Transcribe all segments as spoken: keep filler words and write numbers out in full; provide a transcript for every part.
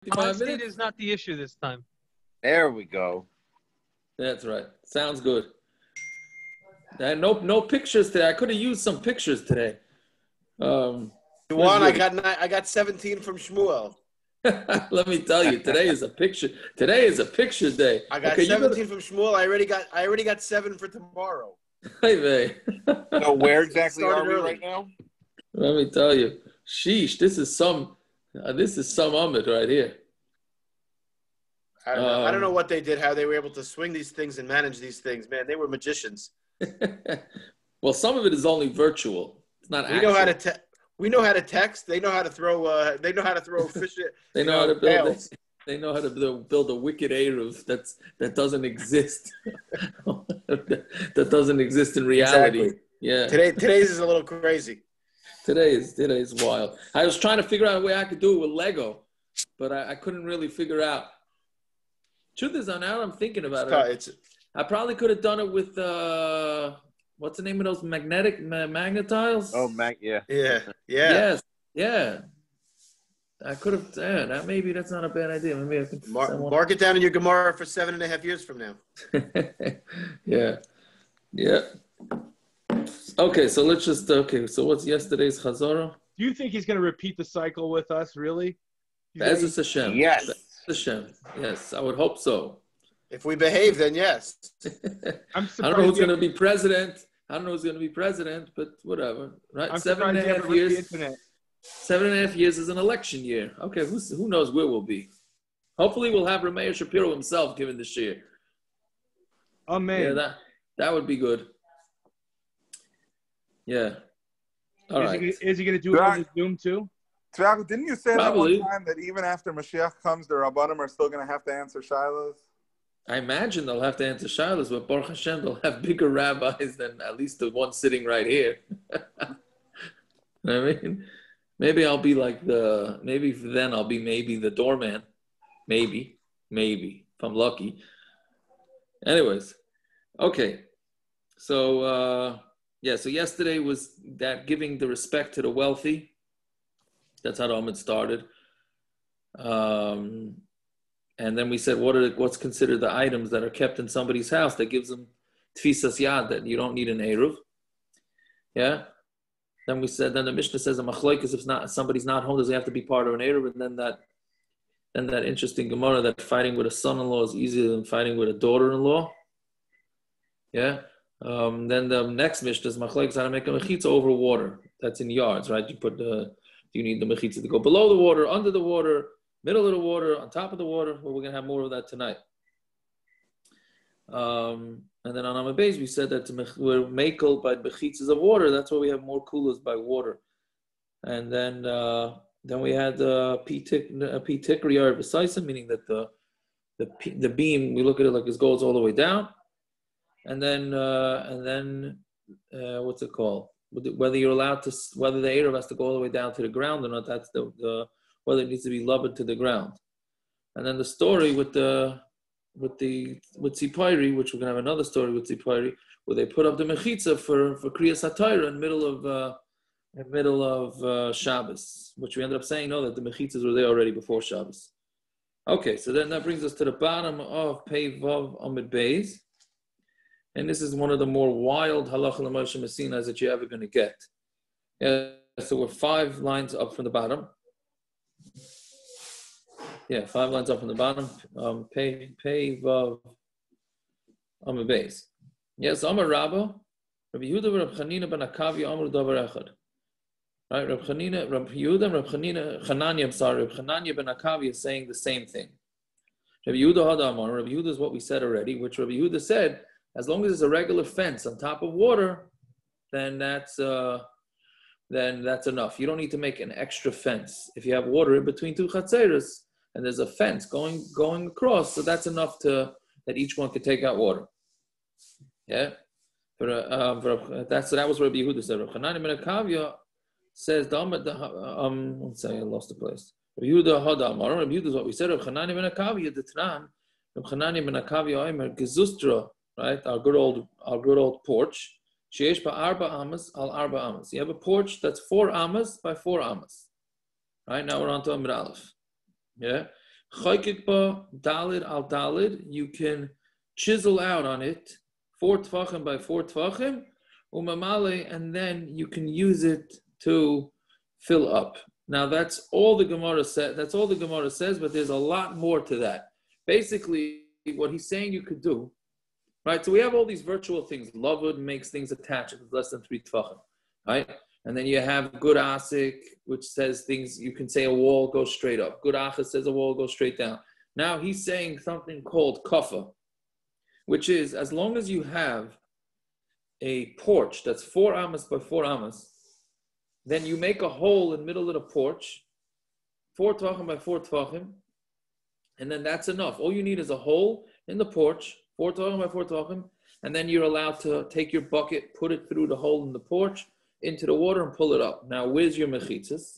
fifty-five minutes is not the issue this time. There we go. That's right. Sounds good. And no, no pictures today. I could have used some pictures today. Um, One, I got nine, I got seventeen from Shmuel. Let me tell you, today is a picture. Today is a picture day. I got okay, seventeen gotta... from Shmuel. I already got. I already got seven for tomorrow. Hey, man. So where exactly are we early. right now? Let me tell you, sheesh. This is some. Uh, this is some Amud right here. I don't, know. Um, I don't know what they did, how they were able to swing these things and manage these things. Man, they were magicians. Well, some of it is only virtual. It's not. We actual. know how to. Te- we know how to text. They know how to throw. Uh, they know how to throw fish. They know, know how to build. They, they know how to build, build a wicked Eruv that's that doesn't exist. That doesn't exist in reality. Exactly. Yeah. Today, today's is a little crazy. Today is today is wild. I was trying to figure out a way I could do it with Lego, but I, I couldn't really figure out. Truth is, now I'm thinking about it's, it. I probably could have done it with uh, what's the name of those magnetic ma- magnetiles? Oh, mag, yeah, yeah, yeah. Yes, yeah. I could have. Yeah, that maybe that's not a bad idea. Maybe I can mark, mark it down in your Gemara for seven and a half years from now. Yeah, yeah. Okay, so let's just okay. So what's yesterday's Chazorah? Do you think he's going to repeat the cycle with us? Really? Bezos Hashem. Yes. Hashem. Yes, I would hope so. If we behave, then yes. I'm I don't know who's going to be president. I don't know who's going to be president, but whatever. Right? I'm Seven and a half years. Seven and a half years is an election year. Okay, who's, who knows where we'll be? Hopefully, we'll have Rameir Shapiro himself giving the shir. Amen. Yeah, that that would be good. Yeah. All is right. He, is he going to do it on the Zoom too? Didn't you say Probably. that one time that even after Mashiach comes, the Rabbanim are still going to have to answer shilas? I imagine they'll have to answer shilas, but Baruch Hashem, they'll have bigger rabbis than at least the one sitting right here. I mean, maybe I'll be like the, maybe then I'll be maybe the doorman. Maybe, maybe, if I'm lucky. Anyways, okay. So, uh, yeah, so yesterday was that giving the respect to the wealthy. That's how the Amud started. Um, and then we said, what are what's considered the items that are kept in somebody's house that gives them tfisas yad, that you don't need an eruv. Yeah. Then we said, then the Mishna says a Machlokes, if not somebody's not home, does he have to be part of an eruv? And then that, then that interesting Gemara that fighting with a son-in-law is easier than fighting with a daughter-in-law. Yeah. Um, then the next Mishnah is Machlokes how to make a mechitza over water. That's in yards, right? You put the Do you need the mechitza to go below the water, under the water, middle of the water, on top of the water? Well, we're going to have more of that tonight. Um, and then on Amud Beis, we said that we're makel by mechitzas of water. That's why we have more coolers by water. And then uh, then we had uh, p-tikri or besaisa, meaning that the, the the beam, we look at it like it goes all the way down. And then, uh, and then uh, what's it called? Whether you're allowed to, whether the Eruv has to go all the way down to the ground or not, that's the, the whether it needs to be lavud to the ground. And then the story with the, with the, with Tzipayri, which we're going to have another story with Tzipayri, where they put up the mechitza for, for Kriyas HaTorah in the middle of, uh, in the middle of uh, Shabbos, which we ended up saying, no, that the mechitzas were there already before Shabbos. Okay, so then that brings us to the bottom of Pei Vav Amud Beis. And this is one of the more wild halacha l'Moshe Messinas that you're ever going to get. Yeah, so we're five lines up from the bottom. Yeah, five lines up from the bottom. Um, pay, pay, vav, Amud Beis. Yes, Amar Rabba, Rabbi Yehuda, Rabbi Chanina ben Akavia, Amar Davar Echad. Right, Rabbi Chanina, Rabbi Yehuda, Rabbi Chanina, Chananya, I'm sorry, Rabbi Chananya ben Akavia is saying the same thing. Rabbi Yehuda had Amar. Rabbi Yehuda is what we said already, which Rabbi Yehuda said. As long as it's a regular fence on top of water, then that's uh, then that's enough. You don't need to make an extra fence. If you have water in between two chatzeros and there's a fence going going across, so that's enough to that each one could take out water. Yeah, but uh, uh, that's that was Rabbi Yehuda said. Rabbi Chananya ben Akavia says, um, let's say I lost the place. Rabbi Yehuda had Amar. Rabbi Yehuda is what we said. Rabbi Chananya ben Akavia the Tanan. Rabbi Chananya ben Akavia Omer gezustra. Right, our good old, our good old porch. Sheish arba amas al arba amas. You have a porch that's four amas by four amas. Right now we're on to Amud Aleph. Yeah, Chaykikba dalid al dalid. You can chisel out on it four tefachim by four tefachim, umamale, and then you can use it to fill up. Now that's all the Gemara said. That's all the Gemara says, but there's a lot more to that. Basically, what he's saying you could do, right? So we have all these virtual things. Lavud makes things attached with less than three tefachim, right? And then you have good asik, which says things, you can say a wall goes straight up. Good achas says a wall goes straight down. Now he's saying something called kafa, which is as long as you have a porch that's four amos by four amos, then you make a hole in the middle of the porch, four tefachim by four tefachim, and then that's enough. All you need is a hole in the porch, four tefachim by four tefachim, and then you're allowed to take your bucket, put it through the hole in the porch, into the water and pull it up. Now, where's your mechitzas?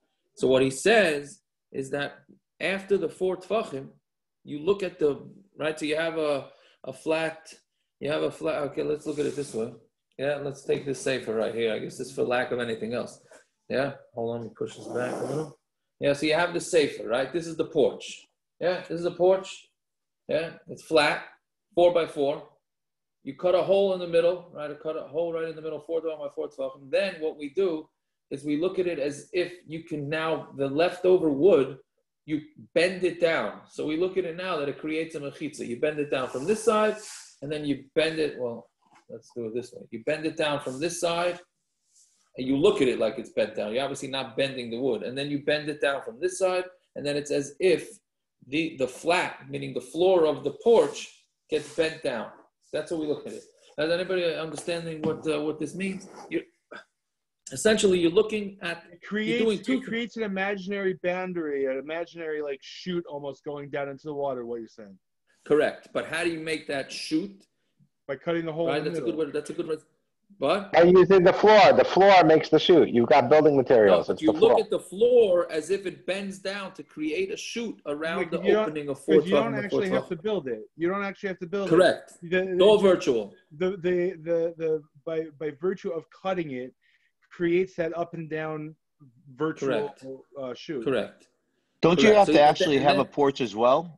So what he says is that after the four tefachim, you look at the, right, so you have a, a flat, you have a flat, okay, let's look at it this way. Yeah, let's take this safer right here. I guess this is for lack of anything else. Yeah, hold on, let me push this back a little. Yeah, so you have the safer, right? This is the porch. Yeah, this is the porch. Yeah, it's flat, four by four. You cut a hole in the middle, right? I cut a hole right in the middle, four by four tefachim. Then what we do is we look at it as if you can now, the leftover wood, you bend it down. So we look at it now that it creates a mechitza. You bend it down from this side, and then you bend it, well, let's do it this way. You bend it down from this side, and you look at it like it's bent down. You're obviously not bending the wood. And then you bend it down from this side, and then it's as if the, the flat, meaning the floor of the porch, gets bent down. That's how we look at it. Is anybody understanding what uh, what this means? You're, essentially, you're looking at it creates, you're doing two it creates an imaginary boundary, an imaginary like chute almost going down into the water. What you're saying? Correct. But how do you make that chute? By cutting the hole. Right. In the That's middle. a good way. That's a good way. But And using the floor. The floor makes the chute. You've got building materials. no, it's you the look floor. at the floor as if it bends down to create a chute around Like, the you don't- opening of four Because you don't tefachim. actually have to build it. You don't actually have to build Correct. it. Correct. It's all virtual. The, the the the by by virtue of cutting it creates that up and down virtual uh, chute. Correct. Don't you Correct. have So to you- actually and have then- a porch as well?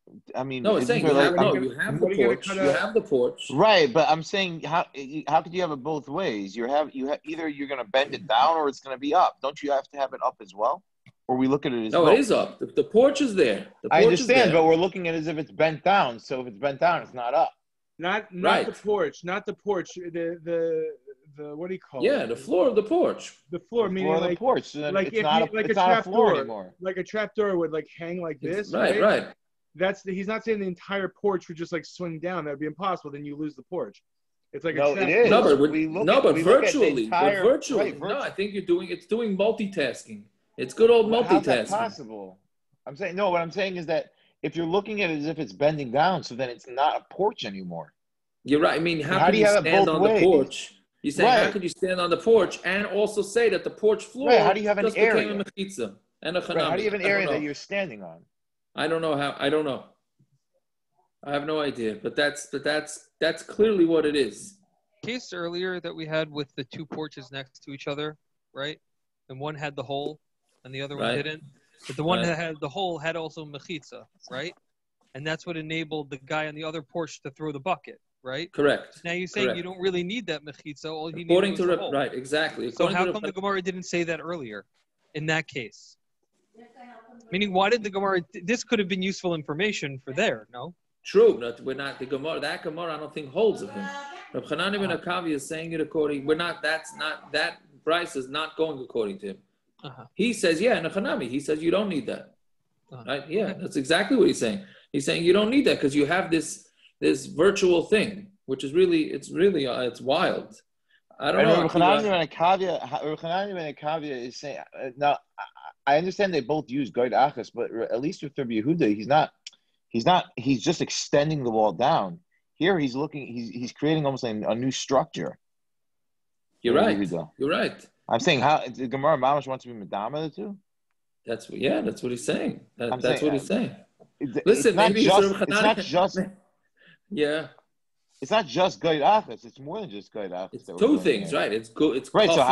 I mean, No, it's isn't saying you there have, like- no, I'm- you have the what are you gonna porch. cut You out? have the porch. right, but I'm saying how how could you have it both ways? You have you have either you're going to bend it down or it's going to be up. Don't you have to have it up as well? Or we look at it as No, well? it is up. The, the porch is there. The porch I is understand, there. but we're looking at it as if it's bent down. So if it's bent down, it's not up. Not not Right. the porch, not the porch. The the the what do you call Yeah, it? the floor of the porch. The floor, The meaning floor of the like porch. So then like it's if not you- a, like it's a not a trap floor door. anymore. like a trap door would like hang like this. Right, right. That's the, he's not saying the entire porch would just like swing down. That would be impossible. Then you lose the porch. It's like No, a trap it is. No, door. but, we're- We look no, at- but we look at the virtually. entire- but virtually. right, No, virtu- I think you're doing, it's doing multitasking. It's good old Well, how's that multitasking. possible? I'm saying no. What I'm saying is that if you're looking at it as if it's bending down, so then it's not a porch anymore. You're right. I mean, how, How could do you you have it stand both on ways? the porch? You say, how Right. could you stand on the porch and also say that the porch floor Right, how do you have an just became area? a mechitza and a Right, how do you have an I don't area know. that you're standing on? I don't know how. I don't know. I have no idea. But that's but that's that's clearly what it is. Case earlier that we had with the two porches next to each other, right? And one had the hole and the other one Right. didn't. But the one Right. that had the hole had also mechitza, right? And that's what enabled the guy on the other porch to throw the bucket, right? Correct. Now you're saying Correct. you don't really need that mechitza. All you According need to was the Reb- hole. right, exactly. So According how to come Reb- the Gemara didn't say that earlier in that case? Meaning, why did the Gemara? This could have been useful information for there, no? True, but we're not the Gemara. That Gemara, I don't think holds of him. Reb Chanani ben Akavi is saying it according. We're not. That's not that. Bryce is not going according to him. Uh-huh. He says, yeah, Nechanami. He says you don't need that. Uh-huh. Right? Yeah, that's exactly what he's saying. He's saying you don't need that because you have this this virtual thing, which is really it's really uh, it's wild. I don't know. Rabbi Chanani ben Akavia, Rabbi Chanani ben Akavia is saying uh, now. I- I understand they both use Goyd Achas, but at least with Rabbi Yehuda, he's not. He's not. He's just extending the wall down. Here, he's looking. He's he's creating almost like a new structure. You're Rabbi right. Yehuda. You're right. I'm saying how the Gemara Mamash wants to be Madama the two. That's what. Yeah, that's what he's saying. That, I'm that's saying, what he's saying. It- Listen, it's not maybe just. it's, It's not just. Yeah, It's not just Goyd Achas. It's more than just Goyd Achas. it's that we're two doing things, here. right? It's good. It's Right. So coffee. how,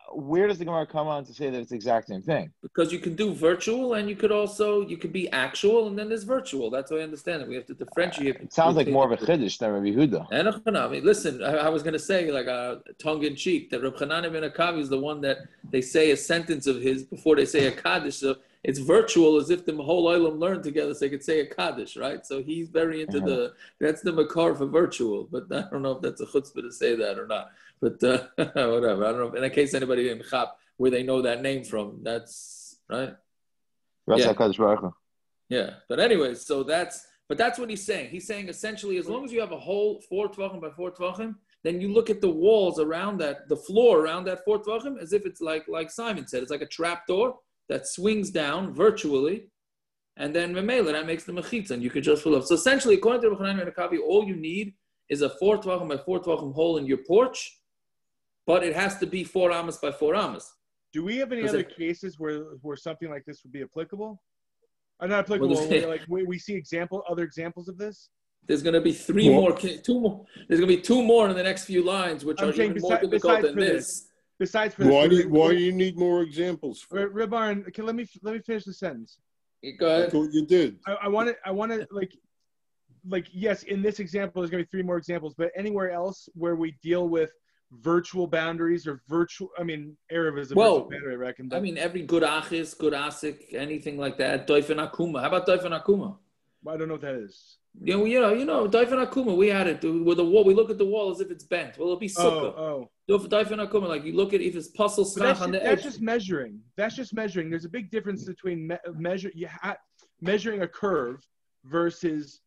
where does the Gemara come on to say that it's the exact same thing? Because you can do virtual, and you could also you could be actual, and then there's virtual. That's how I understand it. We have to differentiate. Uh, it sounds like more of a chiddush than Rabbi Yehuda. And I mean, listen, I, I was going to say, like a tongue in cheek, that Reb Chanan ben Akavi is the one that they say a sentence of his before they say a kaddish. So it's virtual, as if the whole olam learned together, so they could say a kaddish, right? So he's very into mm-hmm. the that's the makar for virtual, but I don't know if that's a chutzpah to say that or not. But uh, whatever, I don't know. If, in case anybody in Chap where they know that name from, that's right. Yeah. yeah, but anyway, so that's but that's what he's saying. He's saying essentially, as long as you have a whole four tefachim by four tefachim, then you look at the walls around that, the floor around that four tefachim, as if it's like like Simon said, it's like a trap door that swings down virtually, and then memela that makes the mechitza, and you could just fill up. So essentially, according to Reb Chanan ben Akavi, all you need is a four tefachim by four tefachim hole in your porch. But it has to be four amos by four amos. Do we have any other it, cases where where something like this would be applicable? Or not applicable. Well, where, like we, we see example other examples of this. There's going to be three more, two more. There's going to be two more in the next few lines, which I'm are even besi- more difficult than this. this. Besides, for why this, do you, why do you need more examples? For? Reb Aaron, okay, let me let me finish the sentence. Go ahead. I thought you did. I, I want to. I want to like. Like yes, in this example, there's going to be three more examples, but anywhere else where we deal with virtual boundaries or virtual, I mean, Erev is a well, virtual boundary, I reckon. But, I mean, every good achis, good asik, anything like that. Doifen akuma. How about Doifen akuma? I don't know what that is. You know, you know, you know, Doifen akuma. We had it with the wall. We look at the wall as if it's bent. Well, it'll be sukkah. Oh, oh. Doifen akuma, like you look at if it's puzzle that's, on the that's edge. just measuring. That's just measuring. There's a big difference between me- measure you ha- measuring a curve versus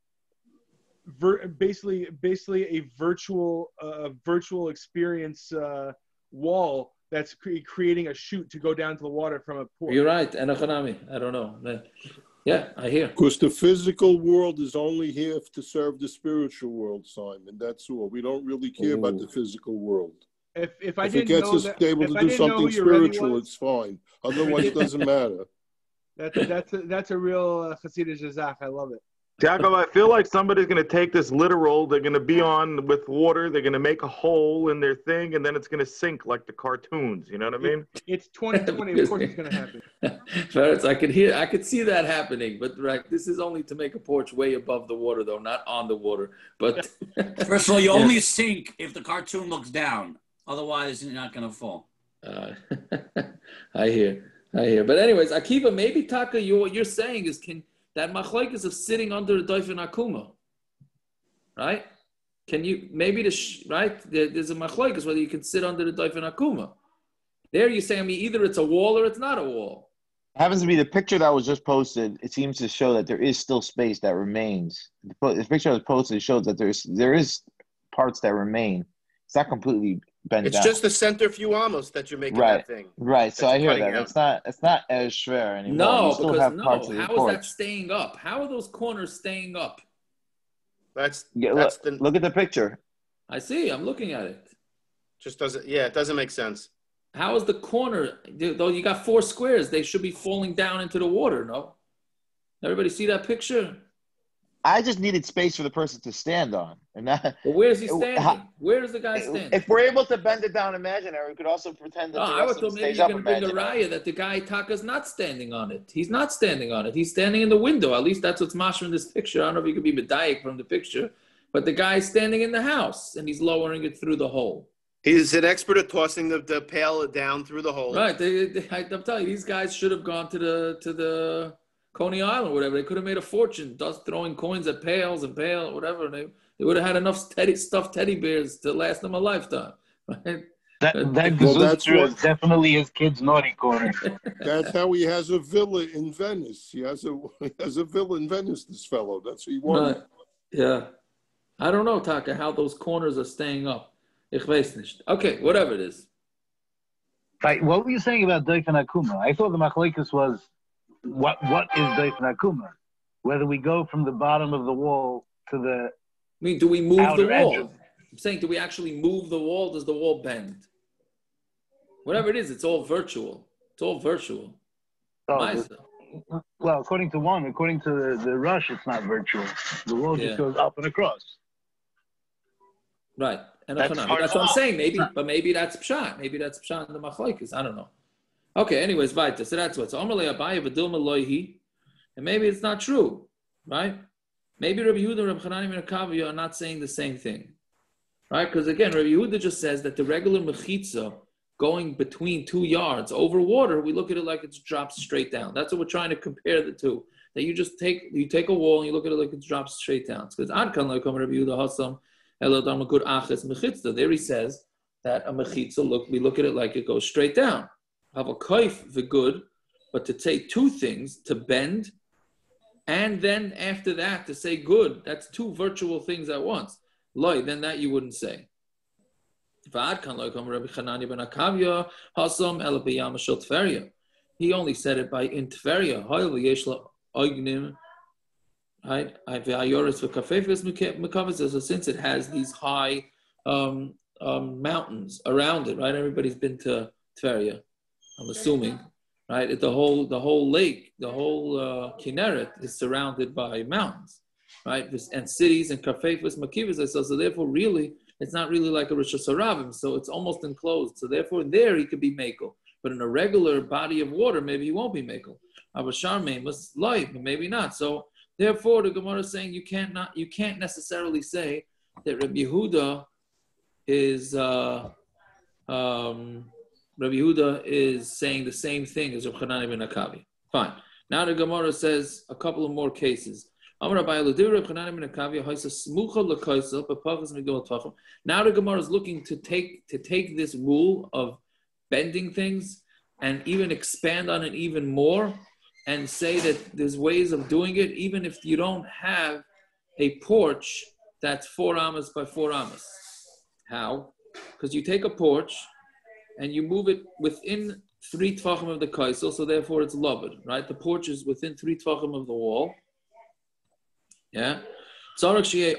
Ver, basically, basically a virtual, uh, virtual experience uh, wall that's cre- creating a chute to go down to the water from a pool. You're right, Enochanami. I don't know. Yeah, I hear. Because the physical world is only here to serve the spiritual world, Simon. That's all. We don't really care Ooh. about the physical world. If if I if didn't it gets know us that, able to do something spiritual, it's fine. Otherwise, it doesn't matter. That's a, that's a, that's a real uh, Hasidic Jazach. I love it. Jacob, I feel like somebody's going to take this literal. They're going to be on with water. They're going to make a hole in their thing, and then it's going to sink like the cartoons. You know what I mean? It, it's twenty twenty. Of course, it's going to happen. Ferris, I could hear, I could see that happening. But right, this is only to make a porch way above the water, though, not on the water. But first of all, you yeah. only sink if the cartoon looks down. Otherwise, you're not going to fall. Uh, I hear, I hear. But anyways, Akiva, maybe Taka, you what you're saying is can. That machlokes of sitting under the doifen akuma, right? Can you maybe the sh- right? There, there's a machlokes whether you can sit under the doifen akuma. There you say, I mean, either it's a wall or it's not a wall. It happens to be the picture that was just posted. It seems to show that there is still space that remains. The, the picture that was posted shows that there's there is parts that remain. It's not completely bent it's down. Just the center few Amos that you're making right. that thing. Right. So I hear that. Out. It's not it's not as schwer anymore. No, you still because have no. parts of How the is porch. that staying up? How are those corners staying up? That's, yeah, that's look, the, look at the picture. I see. I'm looking at it. Just doesn't. Yeah, it doesn't make sense. How is the corner? Though you got four squares, they should be falling down into the water. No. Everybody see that picture? I just needed space for the person to stand on. And that, but where's he standing? How, Where is the guy standing? If we're able to bend it down imaginary, we could also pretend that no, the I rest would of thought it maybe stays you're up going to bring a imaginary. raya that the guy Taka's not standing on it. He's not standing on it. He's standing in the window. At least that's what's mashma in this picture. I don't know if you could be medayik from the picture. But the guy's standing in the house, and he's lowering it through the hole. He's an expert at tossing the, the pail down through the hole. Right. They, they, I'm telling you, these guys should have gone to the to the Coney Island or whatever. They could have made a fortune just throwing coins at pails and pail, whatever. They, they would have had enough teddy, stuffed teddy bears to last them a lifetime. Right? That, that well, that's is definitely his kid's naughty corner. That's how he has a villa in Venice. He has a he has a villa in Venice, this fellow. That's what he wanted. Right. Yeah. I don't know, Taka, how those corners are staying up. Ich weiß nicht. Okay, whatever it is. Right. What were you saying about Doifen Akuma? I thought the Machlokes was what what is Doifen Akuma? Whether we go from the bottom of the wall to the I mean, do we move the wall? Edges. I'm saying, do we actually move the wall? Does the wall bend? Whatever it is, it's all virtual. It's all virtual. Oh, well, according to one, according to the, the rush, it's not virtual. The wall Yeah. just goes up and across. Right. and That's a chanami. hard That's to what I'm know. saying. Maybe, but maybe that's pshat. Maybe that's pshat in the machlokes. I don't know. Okay. Anyways, weiter. So that's what. So Amalei Abaye v'dilma loihi, and maybe it's not true, right? Maybe Rabbi Yehuda and Rabbi Chanani ben Akavya are not saying the same thing, right? Because again, Rabbi Yehuda just says that the regular mechitza going between two yards over water, we look at it like it's dropped straight down. That's what we're trying to compare the two. That you just take you take a wall and you look at it like it drops straight down. Because Ad kan loikom Rabbi Yehuda hasam elodam good achas mechitza. There he says that a mechitza look we look at it like it goes straight down. Have a kaif the good, but to take two things to bend, and then after that to say good, that's two virtual things at once. Loi, then that you wouldn't say. He only said it by in Tveria. Right? So since it has these high um, um, mountains around it, right? Everybody's been to Tveria, I'm assuming, right? The whole the whole lake, the whole uh, Kinneret is surrounded by mountains, right? And cities and kafefus, makivas. So, so therefore, really, it's not really like a Rosh Hashanah, so it's almost enclosed. So therefore, there he could be mekel. But in a regular body of water, maybe he won't be mekel. Abashar Amos light, but maybe not. So therefore, the Gemara is saying you can't not you can't necessarily say that Rabbi Yehuda is uh, um, Rabbi Yehuda is saying the same thing as Rabbi Chanani ben Akavi. Fine. Now the Gemara says a couple of more cases. Now the Gemara is looking to take to take this rule of bending things and even expand on it even more and say that there's ways of doing it even if you don't have a porch that's four amas by four amas. How? Because you take a porch and you move it within three tefachim of the kaisel, so therefore it's lavud, right? The porch is within three tefachim of the wall. Yeah. So you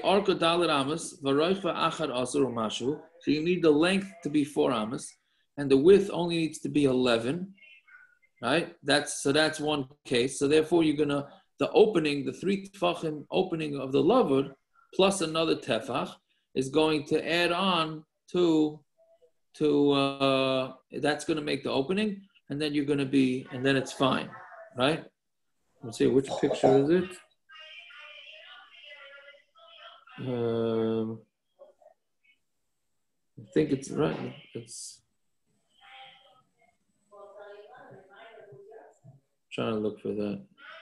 need the length to be four amas, and the width only needs to be eleven, right? That's so that's one case. So therefore, you're gonna the opening, the three tefachim opening of the lavud plus another tefach is going to add on to to uh, that's going to make the opening, and then you're going to be, and then it's fine, right? Let's see which picture is it. Um, I think it's right. It's trying to look for that.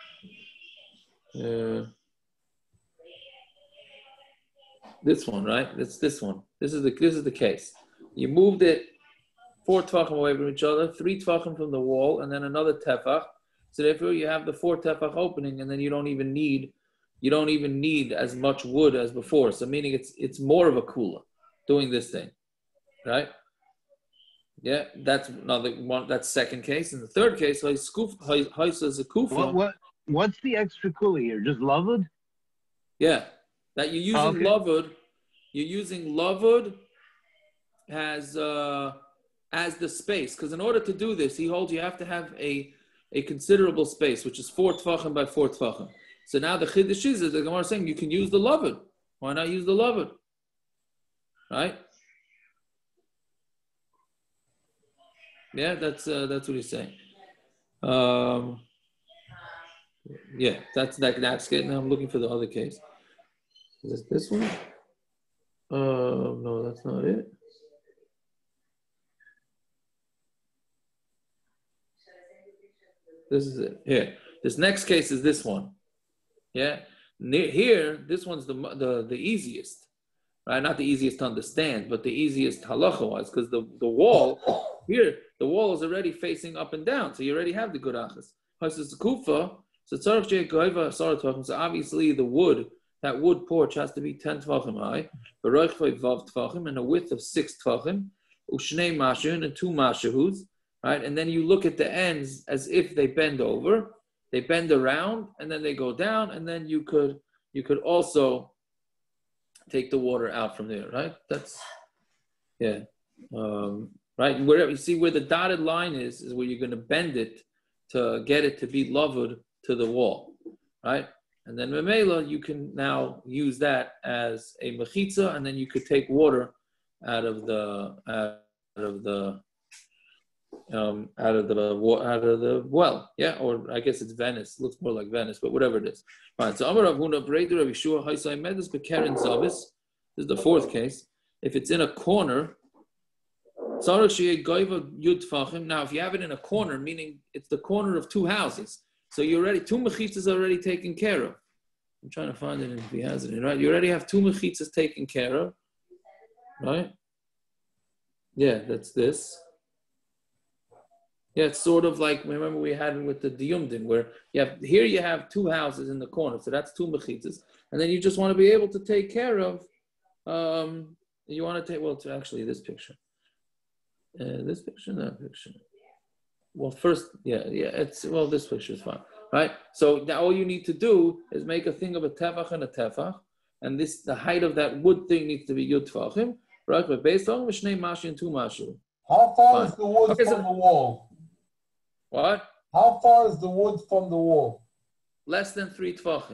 Uh, this one, right? It's this one. This is the this is the case. You moved it four tefachim away from each other, three tefachim from the wall, and then another tefach. So therefore, you have the four tefach opening, and then you don't even need you don't even need as much wood as before. So meaning it's it's more of a kula doing this thing, right? Yeah, that's another one. That's second case. And the third case, Haisa is a kufa. What, what what's the extra kula here? Just lavud? Yeah, that you're using oh, okay. lavud. You're using lavud as uh, as the space, because in order to do this, he holds you have to have a a considerable space, which is four tefachim by four tefachim. So now the chiddush is, the Gemara is saying you can use the lavud. Why not use the lavud? Right? Yeah, that's uh, that's what he's saying. Um, yeah, that's that. That's good. Now I'm looking for the other case. Is this this one? Uh, no, that's not it. This is it. Here, this next case is this one. Yeah, here, this one's the the the easiest, right? Not the easiest to understand, but the easiest halacha-wise, because the the wall here, the wall is already facing up and down, so you already have the good achas. Versus the kufa, so so obviously the wood, that wood porch has to be ten tefachim high, and a width of six tefachim, ushnei mashahun and two mashahus, right? And then you look at the ends as if they bend over. They bend around and then they go down, and then you could you could also take the water out from there, right? That's yeah, um, right. Where you see where the dotted line is is where you're going to bend it to get it to be lavud to the wall, right? And then memela, you can now use that as a mechitza, and then you could take water out of the out of the um, out of the out of the well, yeah, or I guess it's Venice. It looks more like Venice, but whatever it is. Fine. So Amar Rav Huna Breider Rav Yeshua Haisai Medes Bekeren Zavis. This is the fourth case. If it's in a corner, now if you have it in a corner, meaning it's the corner of two houses, so you already two mechitzas are already taken care of. I'm trying to find it if he has it in, right? You already have two mechitzas taken care of, right? Yeah, that's this. Yeah, it's sort of like, remember we had it with the Diyumdin, where you have, here you have two houses in the corner, so that's two mechitzas. And then you just want to be able to take care of, um, you want to take, well, it's actually this picture. Uh, this picture, that picture. Well, first, yeah, yeah, it's, well, this picture is fine, right? So now all you need to do is make a thing of a tefach and a tefach, and this, the height of that wood thing needs to be yud tefachim, right? But based on Mishnei Mashi and two Mashi. How far Fine. is the wood Okay, from so, the wall? What? How far is the wood from the wall? Less than three tefachim.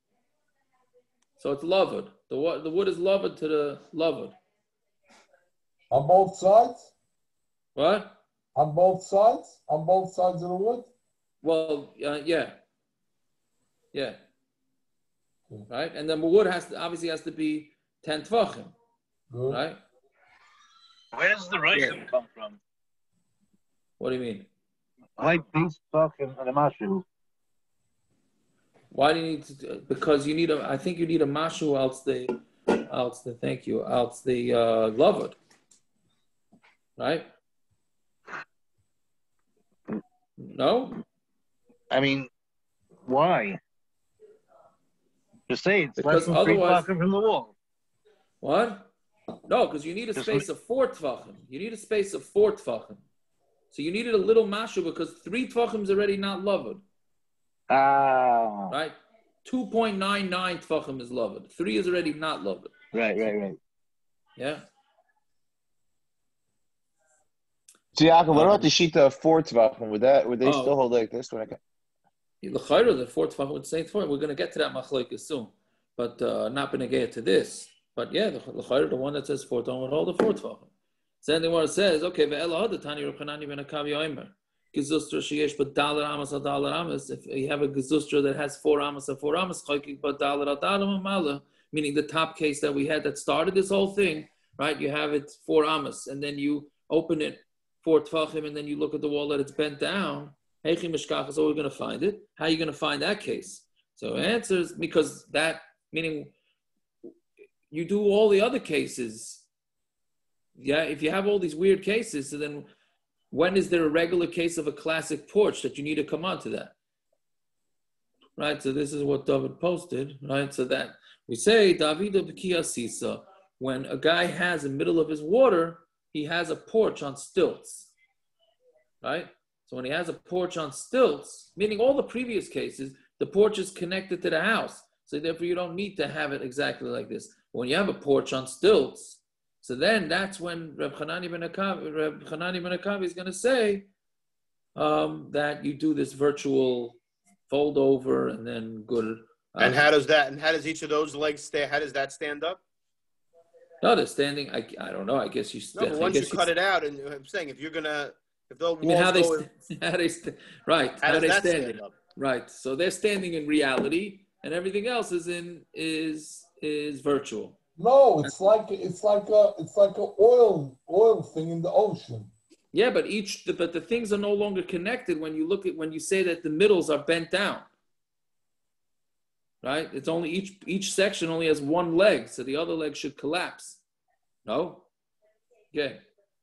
So it's lavud. The, the wood is lavud to the lavud. On both sides? What? On both sides? On both sides of the wood? Well, uh, yeah. Yeah. Okay. Right? And then the wood has to, obviously has to be ten tefachim. Good. Right? Where does the raisin yeah. come from? What do you mean? Why base tefachim and a mashu? Why do you need to do, because you need a, I think you need a mashu else the, else the, thank you, else the uh, lavud. Right? No? I mean, why? Just say it's because less than three otherwise, tefachim from the wall. What? No, because you need a Just space of four tefachim. You need a space of four tefachim. So you needed a little mashu because three tefachim is already not lavud. Ah. Right? two point nine nine tefachim is lavud. Three is already not lavud. Right, right, right. Yeah. So Yaakov, what about the shita of four tefachim? Would that would they oh. still hold like this? When I can... The chayra, the four tefachim would say tefachim. We're going to get to that machlokes soon, but uh, not going to get to this. But yeah, the chayra, the one that says four, don't hold the four tefachim. So then the one says, okay, ve'ela the tani Reb Chanani ben Akavi Omer gezustra sheyesh but dalar amas al dalar amas. If you have a gezustra that has four amas and four amas, chayik but dalar al dalar amala, meaning the top case that we had that started this whole thing, right? You have it four amas, and then you open it four tefachim, and then you look at the wall that it's bent down. Heichi mishkach is always going to find it. How are you going to find that case? So answers, because that, meaning you do all the other cases. Yeah, if you have all these weird cases, so then when is there a regular case of a classic porch that you need to come onto that? Right, so this is what David posted, right? So that we say, David Sisa, when a guy has in the middle of his water, he has a porch on stilts, right? So when he has a porch on stilts, meaning all the previous cases, the porch is connected to the house. So therefore you don't need to have it exactly like this. When you have a porch on stilts, so then that's when Reb Chanani ben Akavi, Reb Chanani ben Akavi is going to say um, that you do this virtual fold over and then good. Uh, and how does that? And how does each of those legs stay? How does that stand up? No, they're standing. I, I don't know. I guess you. No, but once you cut it out, and I'm saying if you're gonna, if the walls you mean how they, go, st- how they st- right? How, how they that standing? stand up? Right. So they're standing in reality, and everything else is in is is virtual. No, it's like it's like a it's like an oil oil thing in the ocean. Yeah, but each but the things are no longer connected when you look at when you say that the middles are bent down. Right? It's only each each section only has one leg, so the other leg should collapse. No? Okay.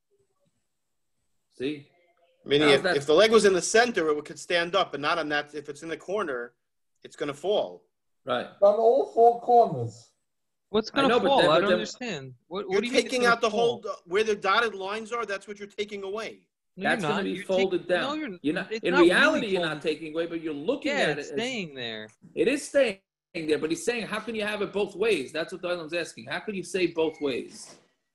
See? Meaning if, if the leg was in the center, it could stand up, but not on that. If it's in the corner, it's going to fall. Right. On all four corners. What's going to fall? Then, I don't then, understand. What, you're what do you taking mean out the fall? whole, where the dotted lines are, that's what you're taking away. No, that's going to be you're folded take, down. No, you're, you're not, it's in not reality, really you're not taking away, but you're looking yeah, at it's it. staying there. It is staying there, but he's saying, how can you have it both ways? That's what Dylan's asking. How can you say both ways?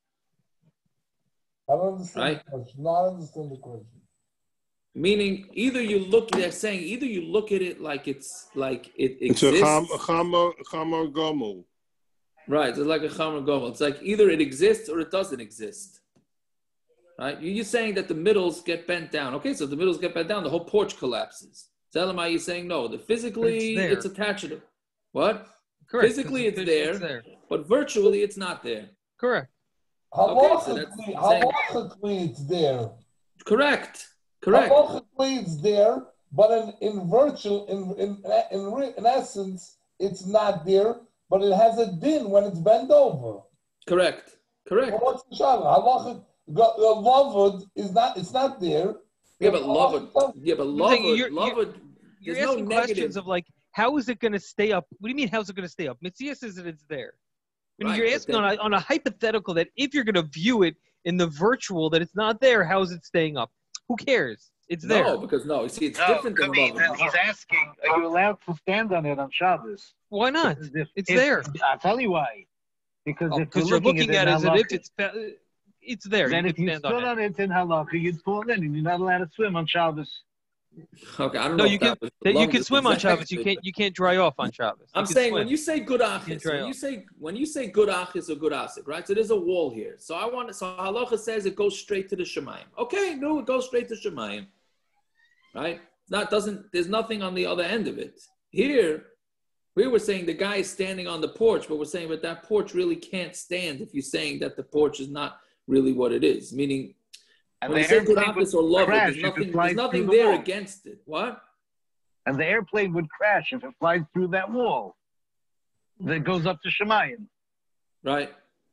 I don't understand right? the question. No, I understand the question. Meaning, either you look, they're saying, either you look at it like it's like it exists. It's a chamar gomel. Right, it's like a chamar gomel. It's like either it exists or it doesn't exist. Right? You're saying that the middles get bent down. Okay, so if the middles get bent down, the whole porch collapses. Tell them how you're saying no. The physically it's, it's attached to it. What? Correct. Physically it's, it's, there, it's there, but virtually it's not there. Correct. Okay, so that's halachically it's there. Correct. Correct. Halachically it's there, but in, in virtual, in in, in in essence, it's not there, but it has a din when it's bent over. Correct. Correct. Well, what's the shayla? Halachic, the lavud is not. It's not there. Yeah, but lavud. Yeah, but lavud. You're, lavud. You're There's asking no questions negative. of like, how is it going to stay up? What do you mean, how's it going to stay up? Mitzias says that it's there. I mean, Right, you're but asking then- on a, on a hypothetical that if you're going to view it in the virtual that it's not there, how is it staying up? Who cares? It's there. No, because no, you see, it's No, different than I mean, lavud. he's asking, are you allowed to stand on it on Shabbos? Why not? If- It's if- there. I'll tell you why. Because Oh, if because you're you're looking at it as in if halakha, it's fa- it's there. then you if can you stand stood on it. on it in halakha, you'd fall in, and you're not allowed to swim on Shabbos. Okay, I don't No, know. you if can. that was That you lavud can swim on Shabbos. You exactly, can't. You can't dry off on Shabbos. I'm You can saying swim. when you say good achis, dry when off. you say when you say good achis or good asik, right? So there's a wall here. So I want so halacha says it goes straight to the shemayim. Okay, no, it goes straight to shemayim, right? It's not doesn't there's nothing on the other end of it. Here, we were saying the guy is standing on the porch, but we're saying that that porch really can't stand if you're saying that the porch is not really what it is. Meaning, And when the you say good airplane achis would or love, crash there's if it nothing flies there's nothing through the there wall. against it. What? And the airplane would crash if it flies through that wall that goes up to Shemayim. Right.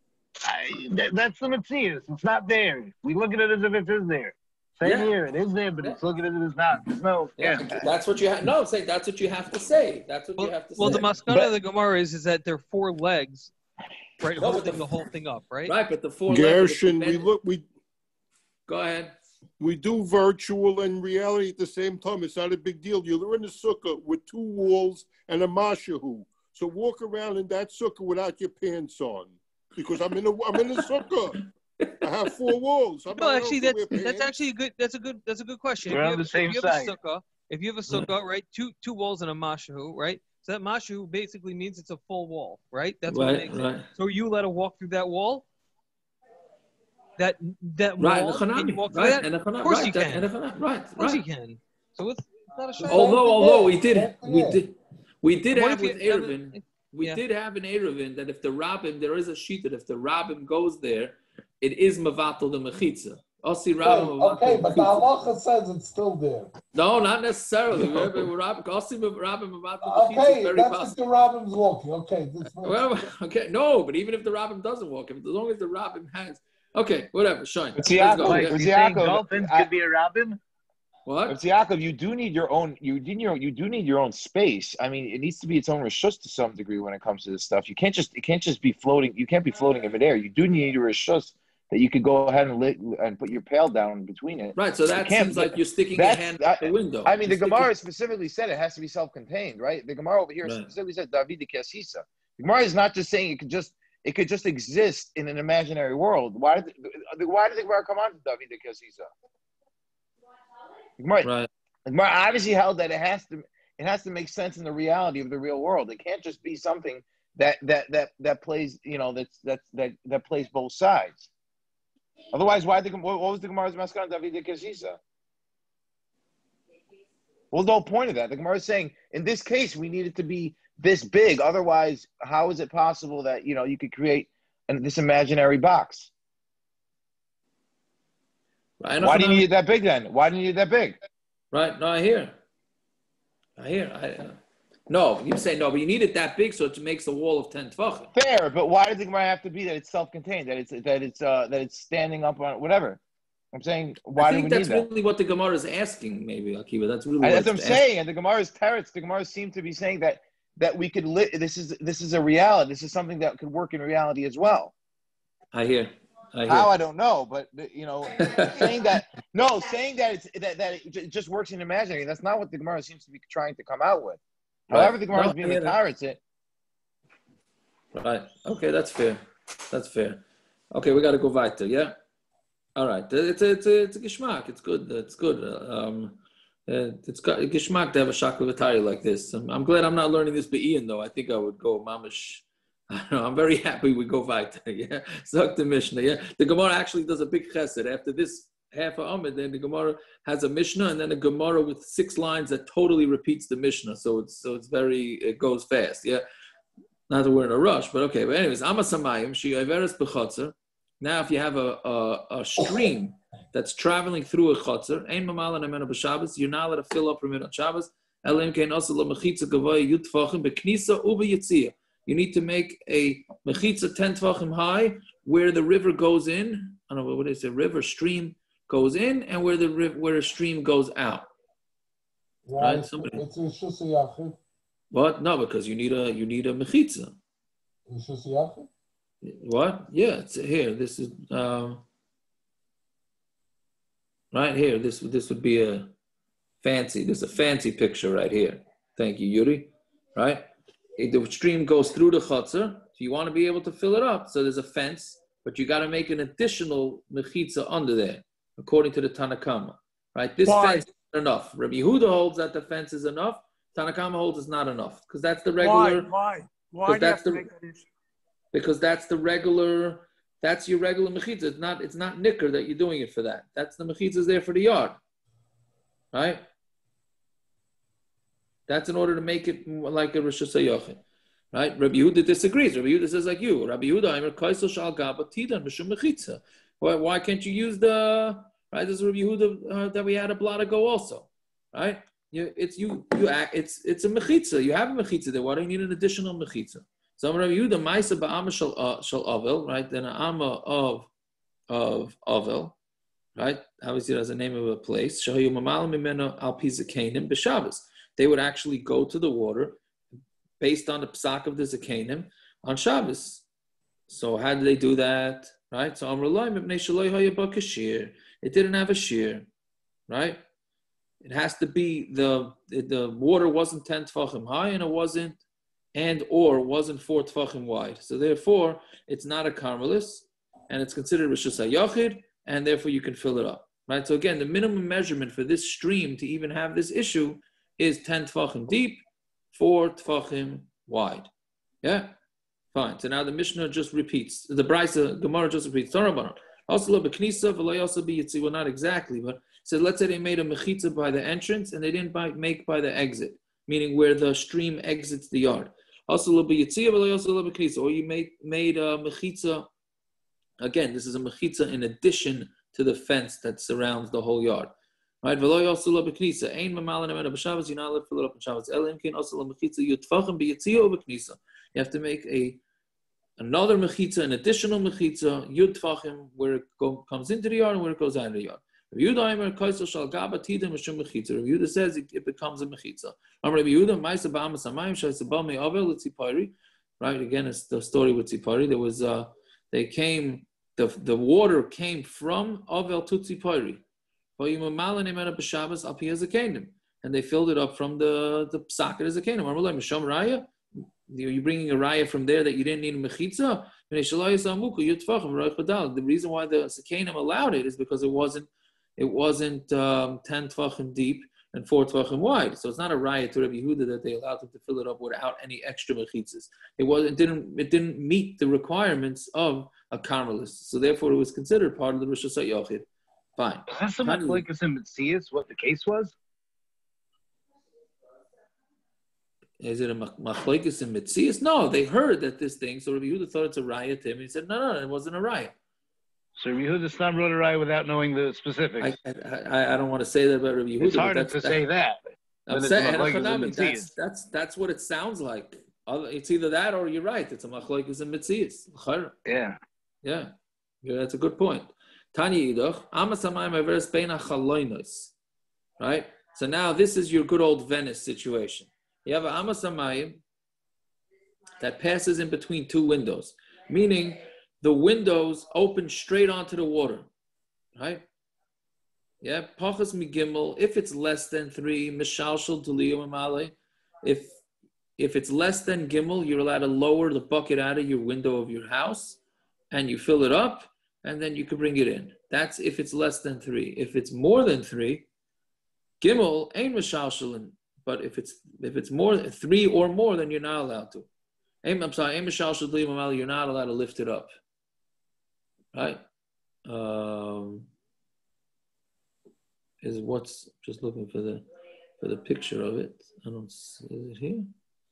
I, that, that's the Metzias. It's not there. We look at it as if it is there. Same Yeah. here. It is there, but it's looking at it as not. There's no. Yeah, that's what you have. No, I'm saying that's what you have to say. That's what Well, you have to well say. the maskana of the Gemara is is that there are four legs, right, No, but holding the- the whole thing up, right? Right, but the four Gershon, levels. we look, we Go ahead. we do virtual and reality at the same time. It's not a big deal. You're in a sukkah with two walls and a mashahu. So walk around in that sukkah without your pants on, because I'm in a I'm in a sukkah. I have four walls. I'm No, not actually, allowed to that's wear that's pants. actually a good. That's a good. That's a good question. We're if you on have, the same if you have side. a sukkah, if you have a sukkah, right, two two walls and a mashahu, right? So that mashahu basically means it's a full wall, right? That's what Right, makes right. it. So are you allowed to walk through that wall? That that Right, wall? the Can you Chanami, walk through right, that? and the Of Chanami, course right, you that- can. and the Chanami, right, Of course you right. can. So it's not a shame. Although, although we did, we Yeah. did, we did What have if with you- Eruvin, we yeah. did have an Eruvin that if the rabbin, there is a sheet that if the rabbin goes there, it is mavatal the mechitza. Ossi Okay, rabbin mavatal okay, the but the mechitza. halacha says it's still there. No, not necessarily. Rabbi- Rabbi- Ossi rabbin mavatal the mechitza is Okay, very that's possible. if the rabbin's walking. Okay, this Well, okay, no, but even if the rabbin doesn't walk, if, as long as the rabbin has, okay, whatever, Shine. It's Let's go. Yaakov. Like, Yeah. you It's saying Yaakov. dolphins I- could be a robin? What? It's Yaakov. You do need your own. You do need your. You do need your own space. I mean, it needs to be its own rishus to some degree when it comes to this stuff. You can't just. It can't just be floating. You can't be floating in midair. You do need a rishus that you could go ahead and lit and put your pail down between it. Right, so that You can't- seems like you're sticking your that's- hand out the window. I mean, the You're Gemara sticking- specifically said it has to be self-contained, right? The Gemara over here Right. specifically said David de Kasisa. The Gemara is not just saying it could just it could just exist in an imaginary world. Why did the, why did the Gemara come on to David de Kasisa? The Gemara, Right. the Gemara obviously held that it has to it has to make sense in the reality of the real world. It can't just be something that that that that plays you know that's that's that that plays both sides. Otherwise, why the what was the Gemara's maskan David de Kasisa? What was the whole point of that? The Gemara is saying, in this case, we need it to be this big. Otherwise, how is it possible that you know you could create an, this imaginary box? Right, Why do you need it that big then? Why do you need it that big? Right, no, I hear. I hear. I, uh, no, you say no, but you need it that big so it makes a wall of ten tefachim. Fair, but why does the Gemara have to be that it's self-contained, that it's that it's uh, that it's standing up on whatever? I'm saying, why I do we think need that's that? really what the Gemara is asking, maybe, Akiva. That's really And what that's what I'm it's saying. And the Gemara's teretz, the Gemara seem to be saying that that we could li- this is this is a reality. This is something that could work in reality as well. I hear. I hear. How I don't know, but you know, saying that no, saying that it's that, that it j- just works in imaginary. That's not what the Gemara seems to be trying to come out with. Right. However, the Gemara No, is being I hear the that. teretz it. Right. Okay, that's fair. That's fair. Okay, we got to go weiter, yeah? All right. It's a, it's a, it's a geschmack. It's good. It's good. Um, uh, it's got a geschmack to have a shakla v'tari like this. I'm, I'm glad I'm not learning this be'ian, though. I think I would go mamish I don't know, I'm very happy we go weiter. Yeah, Zok the Mishnah. Yeah, the Gemara actually does a big chesed after this half of Amud. Then the Gemara has a Mishnah, and then a Gemara with six lines that totally repeats the Mishnah. So it's so it's very it goes fast. Yeah, not that we're in a rush, but okay. But anyways, Amasamayim she Iveres bechotzer. Now, if you have a, a, a stream that's traveling through a chotzer, Ein Mamala Nemena b'Shabbos, you're not allowed to fill up from it on Shabbos. Elim Kein Asa Lo Mechitza Gavoy Yud Tefachim B'Knisa Uba Yitzia. You need to make a mechitza ten tefachim high where the river goes in. I don't know what is it. River stream goes in, and where the where a stream goes out. Why? Right? Somebody, it's Rishus Yachid. What? No, because you need a you need a mechitza. Rishus Yachid. What? Yeah, it's here. This is um, right here. This this would be a fancy. This is a fancy picture right here. Thank you, Yuri. Right. The stream goes through the chutzner, so you want to be able to fill it up. So there's a fence, but you got to make an additional mechitza under there, according to the Tanakama. Right? This Why? fence is enough. Rabbi Yehuda holds that the fence is enough. Tanakama holds it's not enough because that's the regular. Why? Why? Why do you that's have to the, make that issue? Because that's the regular. That's your regular mechitza. It's not. It's not nicker that you're doing it for that. That's the mechitza there for the yard. Right? That's in order to make it like a Rishus HaYochid. Right? Rabbi Yehuda disagrees. Rabbi Yehuda says like you. Rabbi Yehuda, Aimer Kaisel Shal Gaba Tidan Mishum Mechitza. Why, why can't you use the, right? This is Rabbi Yehuda uh, that we had a blot ago also. Right? You, it's you, you act, it's it's a mechitza. You have a mechitza there. Why do you need an additional mechitza? So Rabbi Yehuda, Maisa Ba'ama Shal Avel, right? Then an Amma of, of Avel, right? Obviously, that's the name of a place. Shahayu Mamal Mimeno Al Pisa Kanim B'Shabbos. They would actually go to the water based on the psak of the Zakanim on Shabbos. So how did they do that? Right? So it didn't have a shear, right? It has to be the the water wasn't ten tefachim high and it wasn't and or wasn't four tefachim wide. So therefore, it's not a karmelis and it's considered Rishus HaYochid and therefore you can fill it up. Right? So again, the minimum measurement for this stream to even have this issue is ten tefachim deep, four tefachim wide. Yeah? Fine. So now the Mishnah just repeats. The Brisa, Gemara just repeats. Also, well, not exactly, but so let's say they made a mechitza by the entrance and they didn't buy, make by the exit, meaning where the stream exits the yard. Also, or you made, made a mechitza, again, this is a mechitza in addition to the fence that surrounds the whole yard. Right? You're not allowed to fill it up in Shabbos. You have to make a another mechitza, an additional mechitza, yud tefachim, where it go, comes into the yard and where it goes out of the yard. Rabbi Yehuda says it, it becomes a mechitza. Right? Again, it's the story with Tzipari. There was uh, they came, the the water came from Avel to Tzipari. And they filled it up from the the psaket as a kingdom. Are you bringing a raya from there that you didn't need a mechitza? The reason why the Sekanim allowed it is because it wasn't it wasn't um, ten tefachim deep and four tefachim wide. So it's not a raya to Rabbi Yehuda that they allowed them to fill it up without any extra mechitzas. It was it didn't it didn't meet the requirements of a karmelis. So therefore, it was considered part of the Rishus HaYochid. Fine. Is this the Machlokes in Metzias, what the case was? Is it a Machlokes in Metzias? No, they heard that this thing, so Rabbi Yehuda thought it's a raya to him. He said, no, no, it wasn't a raya. So Rabbi Yehuda Stam wrote a raya without knowing the specifics. I, I, I don't want to say that about Rabbi Yehuda. It's harder to say that. I'm saying, that's, that's, that's what it sounds like. It's either that or you're right. It's a Machlokes in Metzias. Yeah. Yeah. Yeah, that's a good point. Tanya Yidoch, Amos Hamayim Averes Beina Chaloinos. Right? So now this is your good old Venice situation. You have an Amos Hamayim that passes in between two windows, meaning the windows open straight onto the water. Right? Yeah, Pachas Migimel, if it's less than three, Mishalshal Deliyom Amale, if if it's less than Gimel, you're allowed to lower the bucket out of your window of your house and you fill it up. And then you can bring it in. That's if it's less than three. If it's more than three, Gimel ain't Mishalshalin. But if it's if it's more than three or more, then you're not allowed to. I'm sorry, you're not allowed to lift it up. Right? Um, is what's just looking for the for the picture of it. I don't see it here.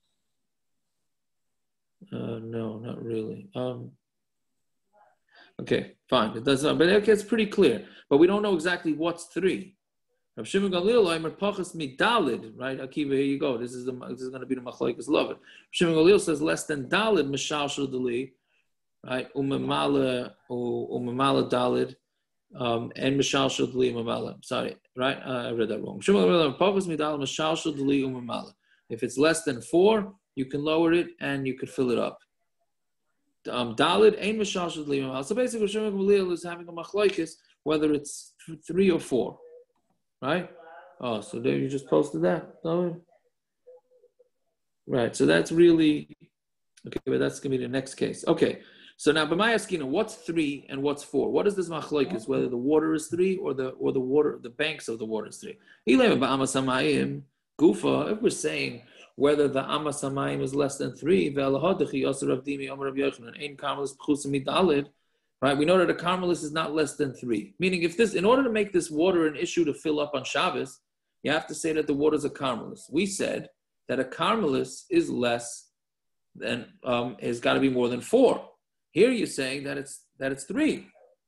Uh, no, not really. Um, okay, fine. It does not, but okay, it's pretty clear. But we don't know exactly what's three. Rav Shimon Gamliel, Omer Pachas midalid, right? Akiva, here you go. This is the this is going to be the Machlokes lavud. Rav Shimon Gamliel says less than dalid mishalshel deli, right? Umemala umemala dalid, um, and mishalshel deli umemala. Sorry, right? Uh, I read that wrong. Shimon Gamliel Pachas midalid mishalshel deli umemala. If it's less than four, you can lower it and you could fill it up. Um, dalid ain't mishalshel deli umemala. So basically, Shimon Gamliel is having a machlokes whether it's three or four. Right? Oh, so there you just posted that. Oh. Right. So that's really okay, but that's gonna be the next case. Okay. So now B'may Askina, what's three and what's four? What is this machlokes? Whether the water is three or the or the water, the banks of the water is three. Gufa, if we're saying whether the Amas Hamayim is less than three, right, we know that a karmelis is not less than three. Meaning, if this, in order to make this water an issue to fill up on Shabbos, you have to say that the water is a karmelis. We said that a karmelis is less than, um, has got to be more than four. Here you're saying that it's that it's three.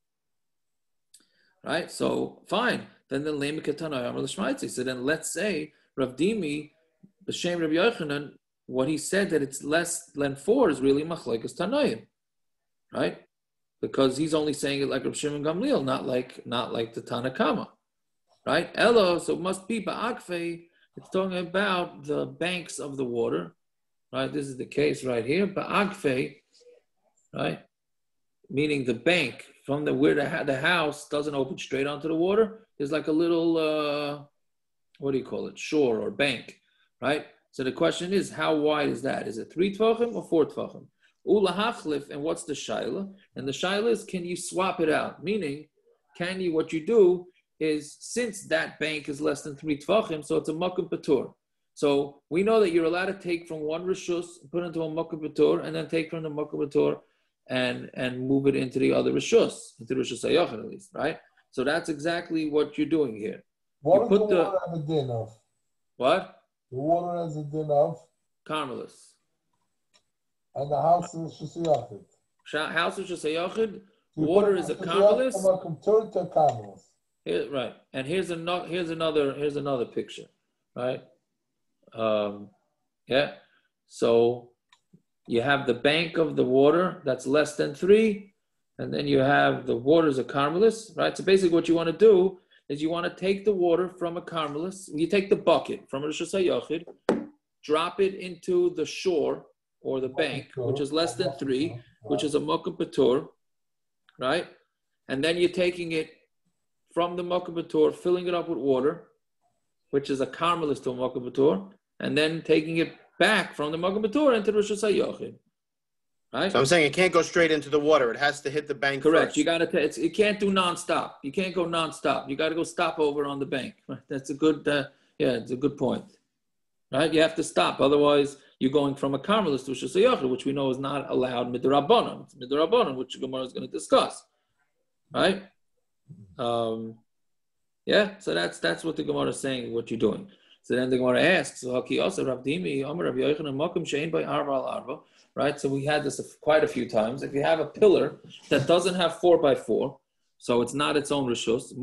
Right? So fine. Then the lema ketanai amar l'shmaitzi. So then let's say Rav Dimi, b'shem Rav Yochanan, what he said that it's less than four is really machlokes tanoim. Right? Because he's only saying it like Rav Shimon Gamliel, not like not like the Tana Kama, right? Elo, so it must be ba'akfei. It's talking about the banks of the water, right? This is the case right here, ba'akfei, right? Meaning the bank from the where the, the house doesn't open straight onto the water. There's like a little, uh, what do you call it? Shore or bank, right? So the question is, how wide is that? Is it three tefachim or four tefachim? Ula hachlif, and what's the shaila? And the shaila is, can you swap it out? Meaning, can you, what you do is, since that bank is less than three tefachim, so it's a makom patur. So we know that you're allowed to take from one rishus, put into a makom patur, and then take from the makom patur and, and move it into the other rishus, into the rishus hayachid at least, right? So that's exactly what you're doing here. What you does put the the water have a din of? What? The water has a din of? Karmelis. And the house is Shusayachid. House is Shusayachid. Water is a karmelis. Here, right. And here's another. Here's another. Here's another picture. Right. Um, yeah. So you have the bank of the water that's less than three, and then you have the water is a karmelis. Right. So basically, what you want to do is you want to take the water from a karmelis. You take the bucket from a Shusayachid, drop it into the shore or the bank, which is less than three, which is a makom patur, right? And then you're taking it from the makom patur, filling it up with water, which is a karmelis to a makom patur, and then taking it back from the makom patur into the rishus hayachid, right? So I'm saying it can't go straight into the water; it has to hit the bank. Correct. First. You got to. It's, it can't do nonstop. You can't go nonstop. You got to go stop over on the bank. That's a good. Uh, yeah, it's a good point, right? You have to stop, otherwise you're going from a karmelis to a shusayachid, which we know is not allowed midirabanan. It's midirabanan, which Gemara is going to discuss, right? Um, yeah, so that's that's what the Gemara is saying, what you're doing. So then the Gemara asks, right? So we had this quite a few times. If you have a pillar that doesn't have four by four, so it's not its own rishus,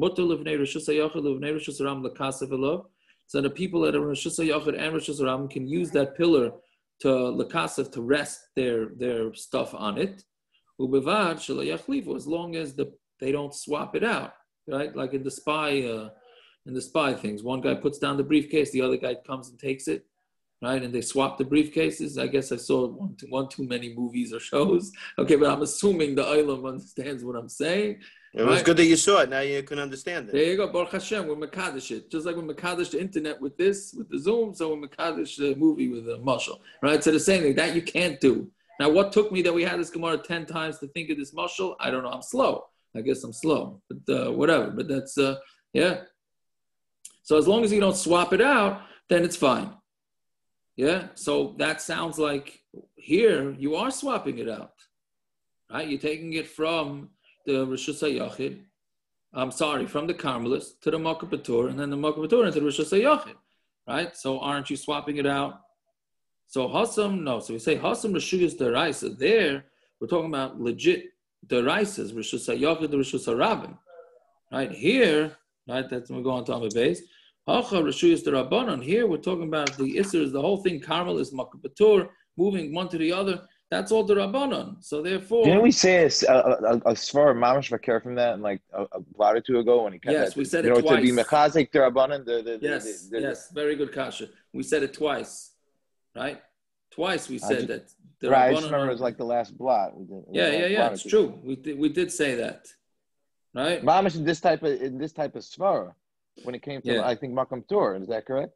so the people that are rishus hayachid and rishus ram can use that pillar to lekasav, to rest their their stuff on it. Ubevad shalayachlifu, as long as the they don't swap it out, right? Like in the spy, uh, in the spy things, one guy puts down the briefcase, the other guy comes and takes it, right? And they swap the briefcases. I guess I saw one too, one too many movies or shows. Okay, but I'm assuming the Olam understands what I'm saying. It was right? good that you saw it. Now you can understand it. There you go. Baruch Hashem, we're Mekadesh it. Just like we're Mekadesh the internet with this, with the Zoom, so we're Mekadesh the movie with the mashal. Right? So the same thing, that you can't do. Now, what took me that we had this Gemara ten times to think of this mashal? I don't know. I'm slow. I guess I'm slow. But uh, whatever. But that's, uh, yeah. So as long as you don't swap it out, then it's fine. Yeah, so that sounds like here you are swapping it out, right? You're taking it from the Rishus HaYachid, I'm sorry, from the karmelis to the mechitza, and then the mechitza into the Rishus HaYachid, right? So aren't you swapping it out? So Hasam, no. So we say Hasam Rishuyas midirabanan. There, we're talking about legit midiraysas, Rishus HaYachid, the Rishus HaRabim, right? Here, right, that's when we go on to Amud base. Hacha Rishuyas midirabanan. Here we're talking about the assur, the whole thing, karmelis, mechitza, moving one to the other. That's all midirabanan. So therefore, didn't we say a a a svara mamash vakir from that, and like a, a blot or two ago when he cut yes, that, we said you it know, twice. to be mechazik midirabanan. The, the, the, yes, the, the, yes, very good kasha. We said it twice, right? Twice we said just, that. The right, I just remember it was like the last blot. We did, it yeah, yeah, yeah. It's two. true. We did, we did say that, right? Mamash in this type of in this type of svara when it came to yeah. I think makam tur. Is that correct?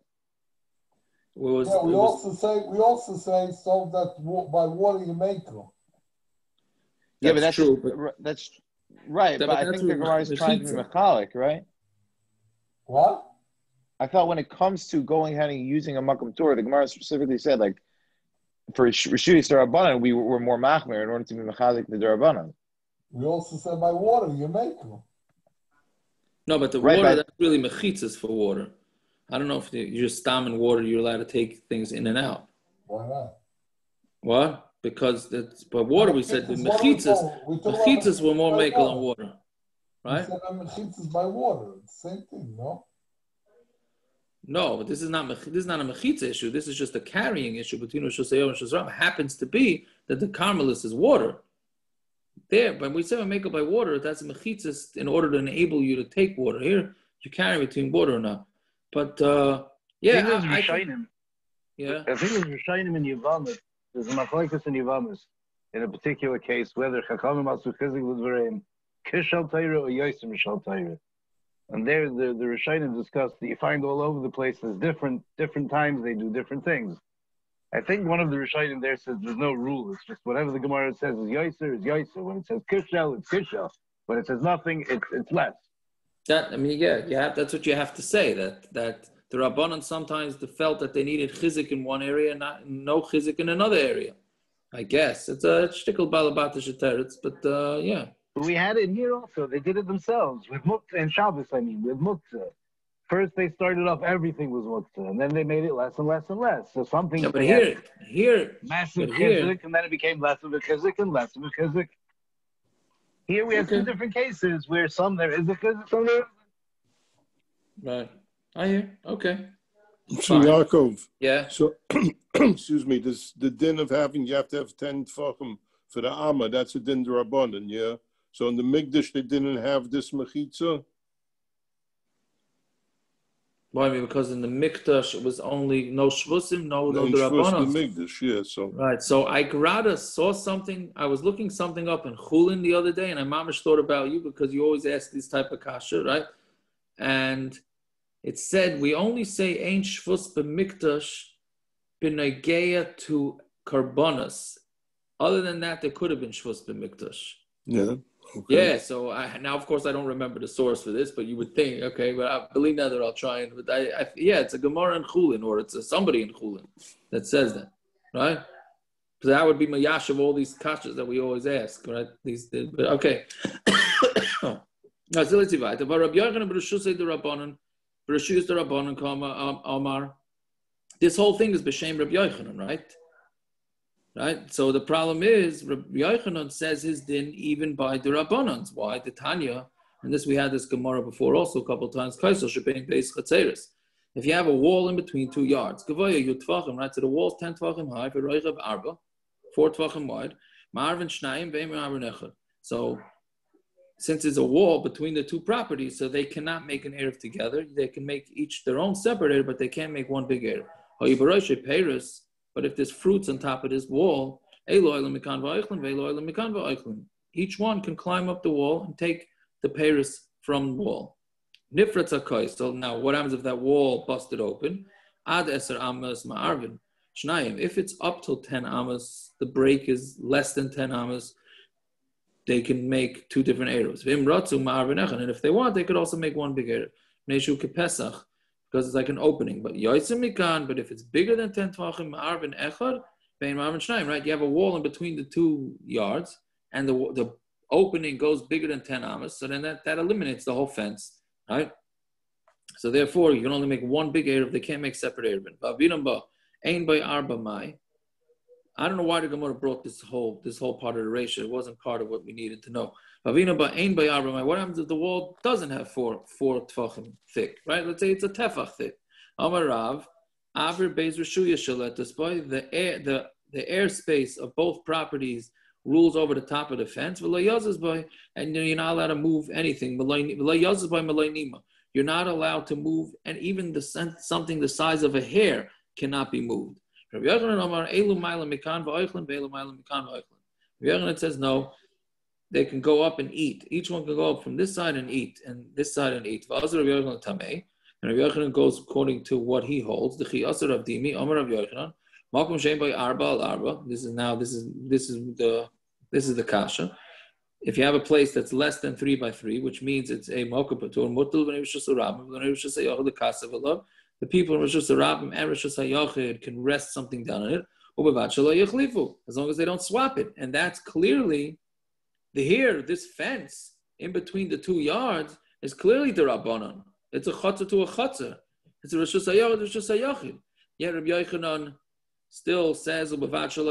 Was, yeah, we was, also say we also say so that by water you make them. Yeah, but that's true. But, that's right. That, but, but I think the Gemara is trying to be mechalik, right? What? I thought when it comes to going ahead and using a makam tur, the Gemara specifically said like for Rishuyas midirabanan, we were more machmer in order to be mechalik the midirabanan. We also said by water you make them. No, but the right, water, but, that's really mechitzas for water. I don't know if you're just stam in water, you're allowed to take things in and out. Why not? What? Because that's by water. We said the mechitzas, mechitzas were more makel on water, right? We said mechitzas by water. It's the same thing, no? No, but this is not this is not a mechitza issue. This is just a carrying issue between Rosh Hashanah and Rosh Hashanah. Happens to be that the karmelis is water. There, when we say we make it by water, that's a mechitza in order to enable you to take water. Here, you carry between water or not. But uh, yeah, I, I think, yeah. I think it's Rishayim in Yavamas. There's a Machlokes in Yavamas. In a particular case, whether Chachamim asu chizik l'dvareim kishal Torah or yosim mishal Torah. And there, the the Rishayim discussed that you find all over the place. There's different different times they do different things. I think one of the Rishayim there says there's no rule. It's just whatever the Gemara says is yoser is yoser. When it says kishal, it's kishal. When it says nothing, it's it's less. That I mean, yeah, you have, that's what you have to say. That that the Rabbanan sometimes felt that they needed chizik in one area, and not no chizik in another area. I guess it's a shtickle balabata sheteretz, but uh, yeah. But we had it here also. They did it themselves with muktzah and Shabbos. I mean, with muktzah. First, they started off everything was muktzah, and then they made it less and less and less. So something. Yeah, but here, here, massive but here, chizik, and then it became less of a chizik and less of a chizik. Here we have okay. two different cases where some there is a chizik, some there isn't. Right. I hear. Okay. So Yaakov. Yeah. So, excuse me. This the din of having you have to have ten tefachim for the amma. That's a din d'Rabbanan, yeah. So in the Mikdash they didn't have this mechitza. Why? I mean, because in the Mikdash it was only no shvusim, no no the Rabbanan. Mikdash, yeah. So right. So I grada saw something. I was looking something up in Chulin the other day, and I mamish thought about you because you always ask this type of kasha, right? And it said we only say ein shvus b'Mikdash b'negeya to karbonas. Other than that, there could have been shvus b'Mikdash. Yeah. Okay. Yeah, so I, now of course I don't remember the source for this, but you would think, okay, but I believe now that I'll try and, but I, I yeah, it's a Gemara in Chulin, or it's a, somebody in Chulin that says that, right? So that would be Mayash of all these kashas that we always ask, right? These, but okay. So let's see. But Rabbi Yochanan b'Rishus midirabanan, b'Rishus midirabanan, kama Amar. This whole thing is b'shem Rabbi Yochanan, right? Right. So the problem is Rabbi Yochanan says his din even by the Rabbanans. Why? The Tanya, and this we had this Gemara before also a couple of times. If you have a wall in between two yards, right? So the wall's ten tefachim high, arba, four tefachim wide. So since it's a wall between the two properties, so they cannot make an eruv together. They can make each their own separate eruv, but they can't make one big eruv. But if there's fruits on top of this wall, each one can climb up the wall and take the peiros from the wall. So now what happens if that wall busted open? Ad eser Amos ma'arvin. If it's up till ten Amos, the break is less than ten Amos, they can make two different eruvs. And if they want, they could also make one big eruv. because it's like an opening. But yoysim mikan, but if it's bigger than ten tefachim, ma'arvin echad, bein ma'arvin shnayim, right? You have a wall in between the two yards, and the the opening goes bigger than ten amos, so then that, that eliminates the whole fence, right? So therefore, you can only make one big Eruv. They can't make separate Eruvin. V'avinam ba ein by arba mai. I don't know why the Gemara brought this whole this whole part of the ratio. It wasn't part of what we needed to know. What happens if the wall doesn't have four four tefachim thick, right? Let's say it's a tefach thick. Amar Rav, Avir Beis Rishuya Shaletus by the air the the airspace of both properties rules over the top of the fence. And you're not allowed to move anything. You're not allowed to move, and even the something the size of a hair cannot be moved. Rabbi Yochanan says no, they can go up and eat. Each one can go up from this side and eat, and this side and eat. And Rabbi Yochanan goes according to what he holds. This is now this is this is the this is the kasha. If you have a place that's less than three by three, which means it's a mocha patur, the people in Rosh Hashanah and Rosh Hashanah can rest something down on it, as long as they don't swap it. And that's clearly the here, this fence in between the two yards is clearly the Rabbanan. It's a chatzah to a chatzah. It's a Rosh Hashanah, Rosh Hashanah. Yet Rabbi Yochanan still says, so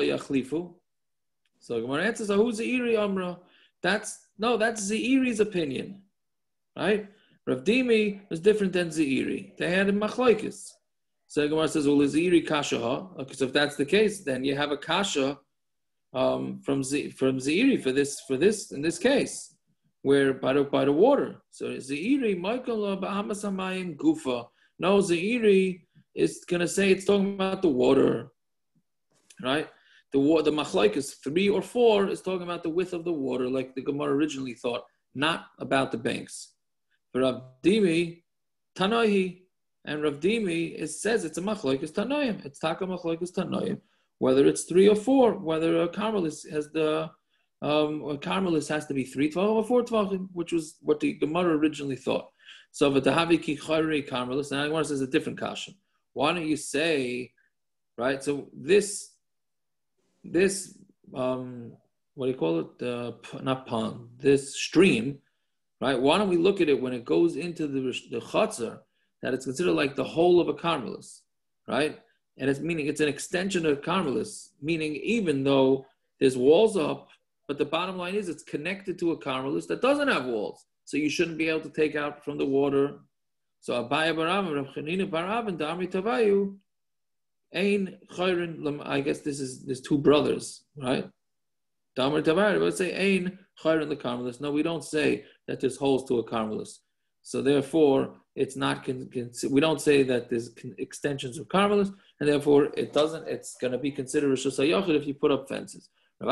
Gemara answers, who's the Iri Amra? That's no, that's Zeiri's opinion, right? Rav Dimi was different than Zeiri. They had a Machlokes. So Gemara says, well, is Zeiri kasha? Okay, so if that's the case, then you have a kasha um, from Z, from Zeiri for this for this in this case, where by the by the water. So Zeiri Michael Bahamas Hamayim Gufa. No, Zeiri is gonna say it's talking about the water, right? The water, the Machlokes three or four is talking about the width of the water, like the Gemara originally thought, not about the banks. For Rav Dimi, Tanohi, and Rav Dimi, it says it's a Machlokes Tanoim. It's Taka Machlokes Tanoim. Whether it's three or four, whether a karmelis has the um, a karmelis has to be three tvachim or four tvachim, which was what the Gemara originally thought. So v'tahavi ki chayri karmelis, and Gemara says a different kasha. Why don't you say, right? So this. This, um, what do you call it? Uh, not pond. This stream, right? Why don't we look at it when it goes into the the chatzar, that it's considered like the whole of a karmelis, right? And it's meaning it's an extension of karmelis, meaning even though there's walls up, but the bottom line is it's connected to a karmelis that doesn't have walls, so you shouldn't be able to take out from the water. So Abaya Barav, Rav Chanina Barav, and Damri Tavayu. Ein chayrin, I guess this is there's two brothers, right? Damar Tavar, let's say Ein chayrin the karmelis. No, we don't say that there's holes to a karmelis. So therefore, it's not. Con, con, we don't say that there's con, extensions of karmelis, and therefore it doesn't. It's going to be considered Rosh Hashanah if you put up fences.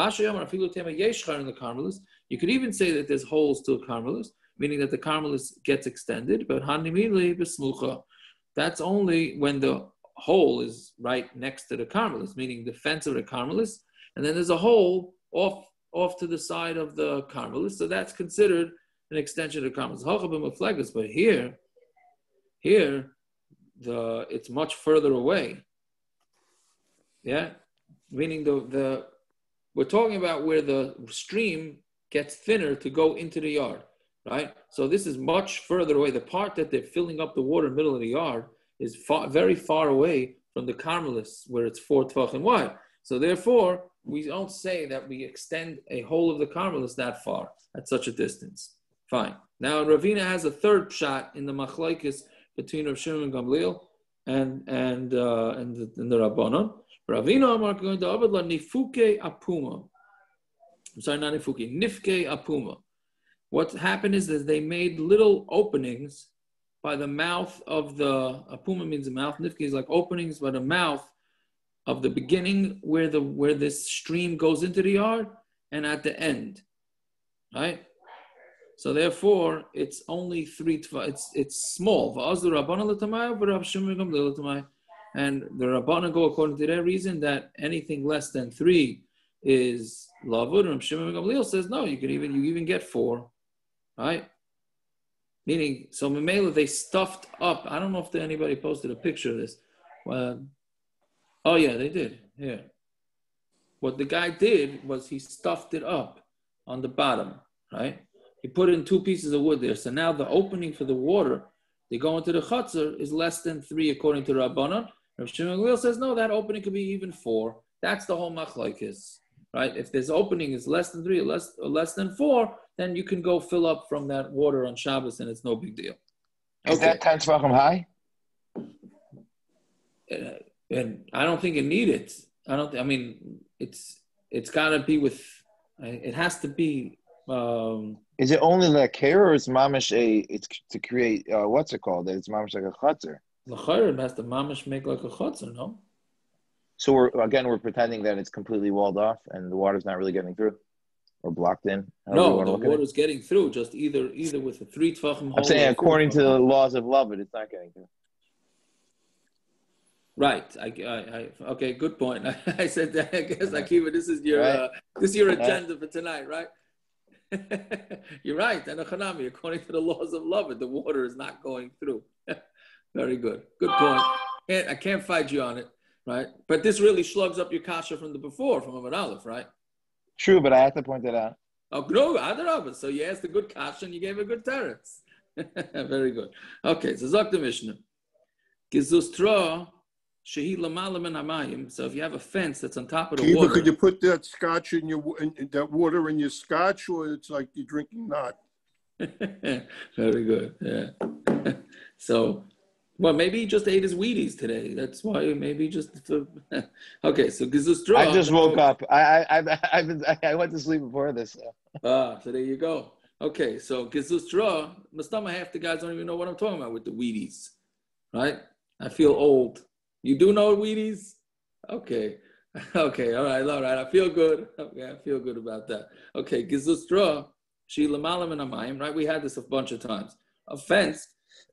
You could even say that there's holes to a karmelis, meaning that the karmelis gets extended. But that's only when the hole is right next to the karmelis, meaning the fence of the karmelis, and then there's a hole off off to the side of the karmelis, so that's considered an extension of the karmelis. But here, here, the it's much further away. Yeah, meaning the the we're talking about where the stream gets thinner to go into the yard, right? So this is much further away. The part that they're filling up the water in the middle of the yard is far, very far away from the karmelis where it's four tefachim wide. So therefore, we don't say that we extend a whole of the karmelis that far at such a distance. Fine. Now Ravina has a third shot in the machlokes between Rav Shimon and Gamliel and and uh, and the, and the Rabbanon. Ravina Amar going to Abad la nifuke apuma. I'm sorry, not nifuke, nifke apuma. What happened is that they made little openings by the mouth of the apuma means the mouth. Nifke is like openings by the mouth of the beginning where the where this stream goes into the yard and at the end, right? So therefore, it's only three. It's it's small. And the Rabbanan go according to their reason that anything less than three is lavud. And Shimon Gamliel says no. You can even you even get four, right? Meaning, so Mamela, they stuffed up. I don't know if anybody posted a picture of this. Uh, oh, yeah, they did. Yeah. What the guy did was he stuffed it up on the bottom, right? He put in two pieces of wood there. So now the opening for the water, they go into the chutzner, is less than three according to Rabbanan. Rav Shimon Gamliel says, no, that opening could be even four. That's the whole machlokes, right? If this opening is less than three or less, or less than four, then you can go fill up from that water on Shabbos and it's no big deal. Okay. Is that ten tefachim high? Uh, and I don't think it needed. I don't. I mean, it's it's got to be with. It has to be. Um, is it only like care or is mamish a? It's to create uh, what's it called? It's mamish like a chutzner. The chayr has to mamish make like a chutzner, no? So we're again we're pretending that it's completely walled off and the water's not really getting through, or blocked in. No, the water's getting through. Just either either with a three tefachim. I'm saying according to the laws of lavud, it's not getting through. Right. I, I, I, okay, good point. I, I said that. I guess, Akiva, this is your right. uh, this is your agenda right. for tonight, right? You're right. And Hanami, according to the laws of love, the water is not going through. Very good. Good point. And I can't fight you on it, right? But this really slugs up your kasha from the before, from Amud Aleph, right? True, but I have to point that out. Oh, no, Adarabah. So you asked a good kasha and you gave a good teretz. Very good. Okay, so Zok the Mishna. Gizustra. So if you have a fence that's on top of the Either water, could you put that scotch in your in, in that water in your scotch, or it's like you're drinking not. Very good. Yeah. So, well, maybe he just ate his Wheaties today. That's why maybe just. Okay, so Gizustra. I just woke up. I I I I've been, I went to sleep before this. So. Ah, so there you go. Okay, so Gizustra. Mastama, half the guys don't even know what I'm talking about with the Wheaties, right? I feel old. You do know Wheaties? Okay. Okay, all right, all right. I feel good. Okay, I feel good about that. Okay, Gizustra, she lamalam and amayim, right? We had this a bunch of times. A fence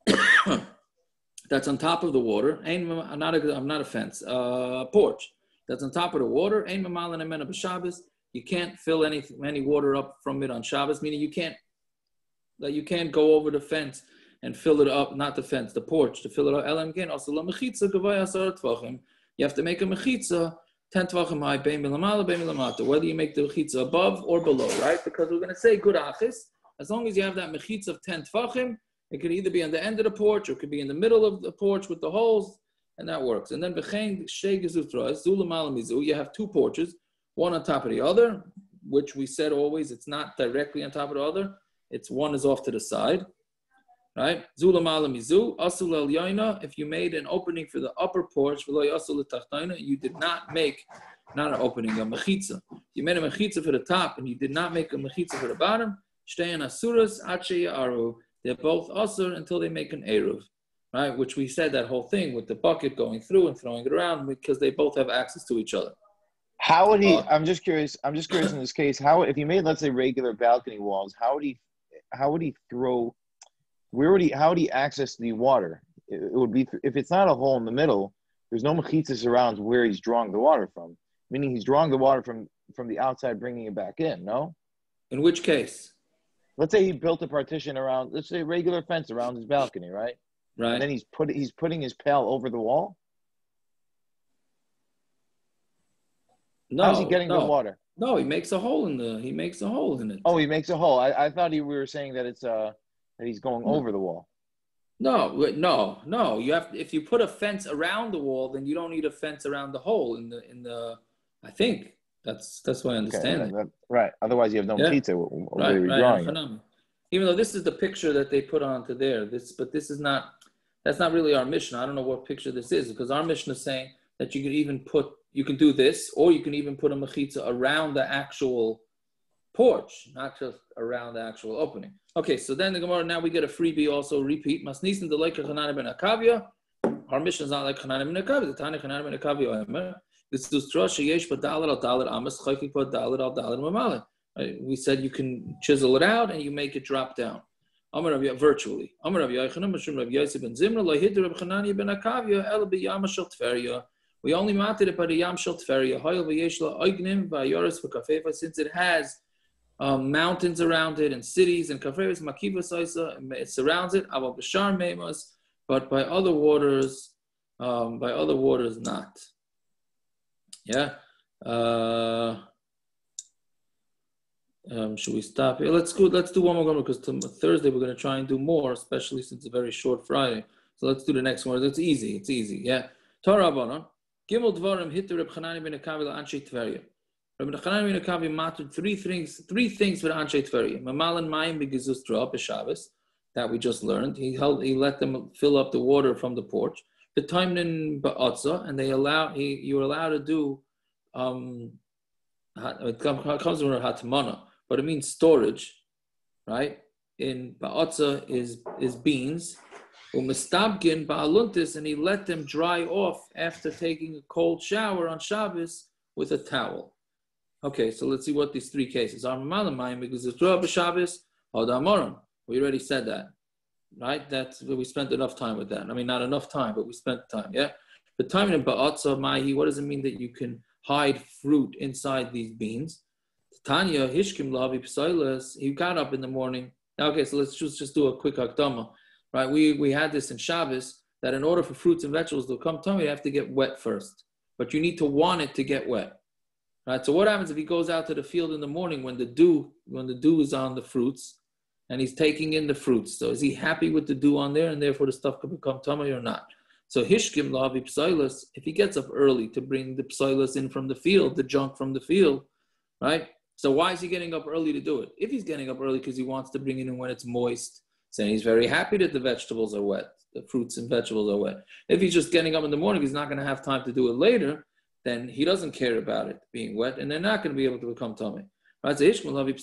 that's on top of the water. Ain't I'm not a I'm not a fence. Uh porch that's on top of the water. Ain't mamalan and mena b'Shabbos. You can't fill any any water up from it on Shabbos, meaning you can't that you can't go over the fence and fill it up, not the fence, the porch, to fill it up. Elam again, also la mechitza gavay assur tefachim. You have to make a mechitza ten tefachim high, bein milamala, bein milamata. Whether you make the mechitza above or below, right? Because we're going to say good achis. As long as you have that mechitza of ten tefachim, it could either be on the end of the porch or it could be in the middle of the porch with the holes, and that works. And then b'chein shei gezutra zulamala mizu. You have two porches, one on top of the other, which we said always it's not directly on top of the other. It's one is off to the side. Right? Zula mala mizu, asul el yaina. If you made an opening for the upper porch, you did not make, not an opening, a mechitza. You made a mechitza for the top and you did not make a mechitza for the bottom. Shtein asuras ache aru. They're both assur until they make an eruv. Right? Which we said that whole thing with the bucket going through and throwing it around because they both have access to each other. How would he, uh, I'm just curious, I'm just curious in this case, how, if you made, let's say, regular balcony walls, how would he, how would he throw, Where would he? How would he access the water? It, it would be if it's not a hole in the middle. There's no mechitzas around where he's drawing the water from. Meaning he's drawing the water from from the outside, bringing it back in. No. In which case? Let's say he built a partition around. Let's say a regular fence around his balcony, right? Right. And then he's put he's putting his pail over the wall. No. How's he getting no. the water? No, he makes a hole in the. He makes a hole in it. Oh, he makes a hole. I, I thought he, we were saying that it's uh. that he's going no. over the wall. No, no, no. You have if you put a fence around the wall, then you don't need a fence around the hole in the in the. I think that's that's what I understand. Okay, that, right. Otherwise, you have no yeah. pizza. Right, right. Even though this is the picture that they put onto there, this but this is not. That's not really our Mishna. I don't know what picture this is because our Mishna is saying that you could even put you can do this, or you can even put a mechitza around the actual porch, not just around the actual opening. Okay, so then the Gemara, now we get a freebie also, repeat. Masnisin the like Chanana ben Akavia. Our mission is not like Chanana ben Akavia. The Tana Chanana ben Akavia. This is Trusha Yesh Badalit al Dalit Amos Chayki Badalit al Dalit Mamalit. We said you can chisel it out and you make it drop down. Amar Rav virtually. Amar Rav Yochanan Mashum Rav Yosef ben Zimra Lahid Rav Chananya ben Akavia El B'Yam Shel Tferia. We only mated it by the Yam Shel Tferia. Hayel v'Yesh La Oignim v'Ayoris v'Kafefa, since it has um, mountains around it and cities and kafreis makivas it surrounds it. Aval b'shar meimas, but by other waters, um, by other waters not. Yeah. Uh, um, should we stop here? Let's go. Let's do one more Gemara because t- Thursday we're going to try and do more, especially since it's a very short Friday. So let's do the next one. It's easy. It's easy. Yeah. Torah Rabbanon. Gimel Dvarim hit the Reb Chanani ben Akavi la'anshei Tveria. Reb Chanani ben Akavi mattered three things. Three things for the Anshei Tveria. Mamalan mayim b'gezus drop b'Shabbos that we just learned. He held. He let them fill up the water from the porch. The timnin ba'atza, and they allow. He you were allowed to do. Um, it comes from hatmana, but it means storage, right? In ba'atza is is beans. Umistabgin ba'aluntis, and he let them dry off after taking a cold shower on Shabbos with a towel. Okay, so let's see what these three cases are. Because it's Shabbos, we already said that, right? That's we spent enough time with that. I mean, not enough time, but we spent time. Yeah. The time in ba'atza mahi. What does it mean that you can hide fruit inside these beans? Tanya hishkim lavi p'sailas. He got up in the morning. Okay, so let's just just do a quick hakdama. Right, we, we had this in Shabbos, that in order for fruits and vegetables to come tummy, you have to get wet first. But you need to want it to get wet. Right, so what happens if he goes out to the field in the morning when the dew, when the dew is on the fruits, and he's taking in the fruits? So is he happy with the dew on there, and therefore the stuff could become tummy or not? So hishkim lavi p'sailas, if he gets up early to bring the p'sailas in from the field, the junk from the field, right? So why is he getting up early to do it? If he's getting up early because he wants to bring it in when it's moist, saying he's very happy that the vegetables are wet, the fruits and vegetables are wet. If he's just getting up in the morning, he's not going to have time to do it later, then he doesn't care about it being wet, and they're not going to be able to become tummy. Right? If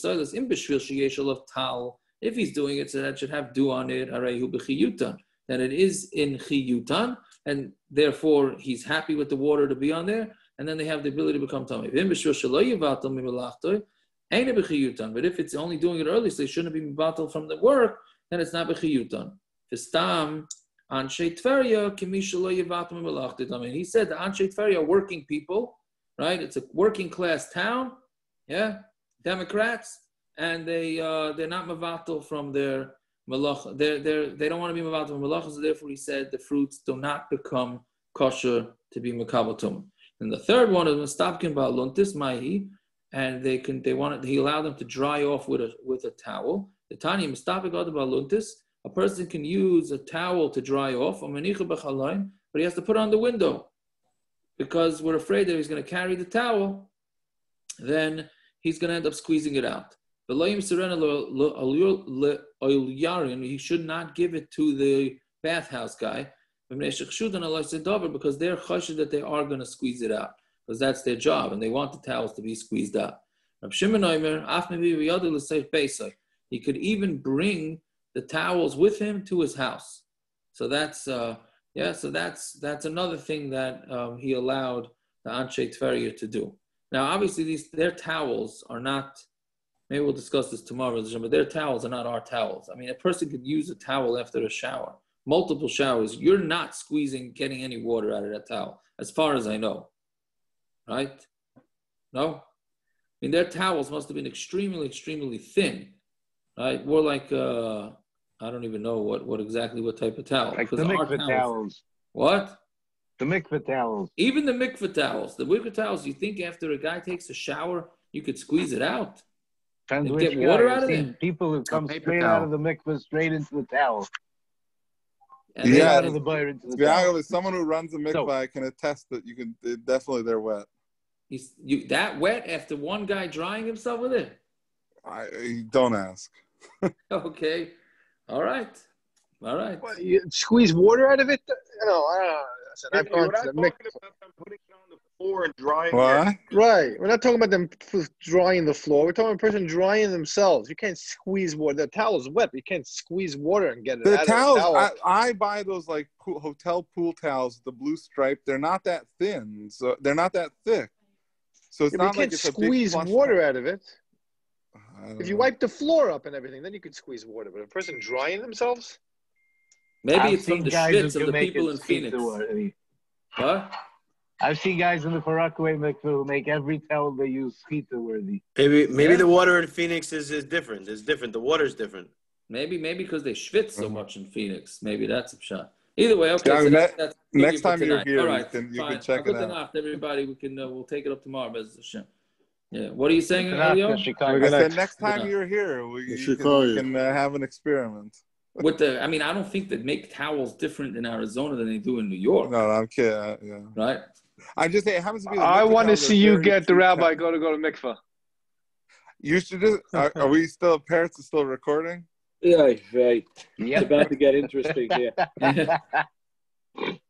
he's doing it, so that should have dew on it, then it is in chiyutan, and therefore he's happy with the water to be on there, and then they have the ability to become tummy. But if it's only doing it early, so they shouldn't be mibatal from the work, then it's not b'chiyutan. V'stam Anshei Tveria kimisha lo yivatam melachtit. I mean, he said the Anshei Tveria are working people, right? It's a working class town, yeah, Democrats, and they uh, they're not mevatel from their malach. They're they they don't want to be mevatel from malach. So therefore, he said the fruits do not become kosher to be mekabel tum. And the third one is mestapkin ba'aluntis mahi, and they can they want he allowed them to dry off with a with a towel. The Tanya mistapik baluntis, a person can use a towel to dry off, but he has to put it on the window because we're afraid that he's going to carry the towel, then he's going to end up squeezing it out. He should not give it to the bathhouse guy because they're chashed that they are going to squeeze it out because that's their job and they want the towels to be squeezed out. He could even bring the towels with him to his house. So that's uh, yeah. So that's that's another thing that um, he allowed the Anshei Tveria to do. Now, obviously, these their towels are not. Maybe we'll discuss this tomorrow, but their towels are not our towels. I mean, a person could use a towel after a shower, multiple showers. You're not squeezing, getting any water out of that towel, as far as I know. Right? No. I mean, their towels must have been extremely, extremely thin. Right, more like uh, I don't even know what, what exactly what type of towel. Like the mikveh towels. towels. What? The mikveh towels. Even the mikveh towels. The mikveh towels. You think after a guy takes a shower, you could squeeze it out? And get water out of it. People who come straight towel. out of the mikveh straight into the towel. And yeah, out of the bar into the yeah. towel. As someone who runs a mikveh, so, I can attest that you can definitely they're wet. He's you that wet after one guy drying himself with it. I don't ask. Okay, all right, all right. What, you squeeze water out of it? No, I don't know. I said, I've gone to the mix. Putting it on the floor and drying what? it. Right. We're not talking about them drying the floor. We're talking about a person drying themselves. You can't squeeze water. The towel is wet, but you can't squeeze water and get it the out towels, of the towel. I, I buy those like pool, hotel pool towels, the blue stripe. They're not that thin, so they're not that thick. So it's yeah, not you like can't it's a big squeeze water towel. out of it. If you wipe the floor up and everything, then you could squeeze water. But a person drying themselves? Maybe I've it's from the schwitz of the people in Phoenix. What? I've seen guys in the Paraguay mikveh who make every towel they use chita worthy. Maybe maybe Yeah. the water in Phoenix is, is different. It's different. The water is different. Maybe maybe because they schwitz so much in Phoenix. Maybe that's a shot. Either way, okay. Yeah, So ne- that's, that's next for time you're tonight. here, All you right, can- you can fine. check it Good out. enough, everybody. We can uh, we'll take it up tomorrow. Bez Hashem. Yeah. What are you saying, Good night, Elio? Chicago. I said night. next time Good you're here, we, you can, Chicago. we can uh, have an experiment. With the, I mean, I don't think they make towels different in Arizona than they do in New York. No, I'm kidding. Uh, yeah. Right? I just say it happens to be. The I mikveh want to towels are see you very get the cheap rabbi towels. go to go to mikveh. You should just. Are, are we still? Parents are still recording? Yeah, right. Yep. It's about to get interesting here.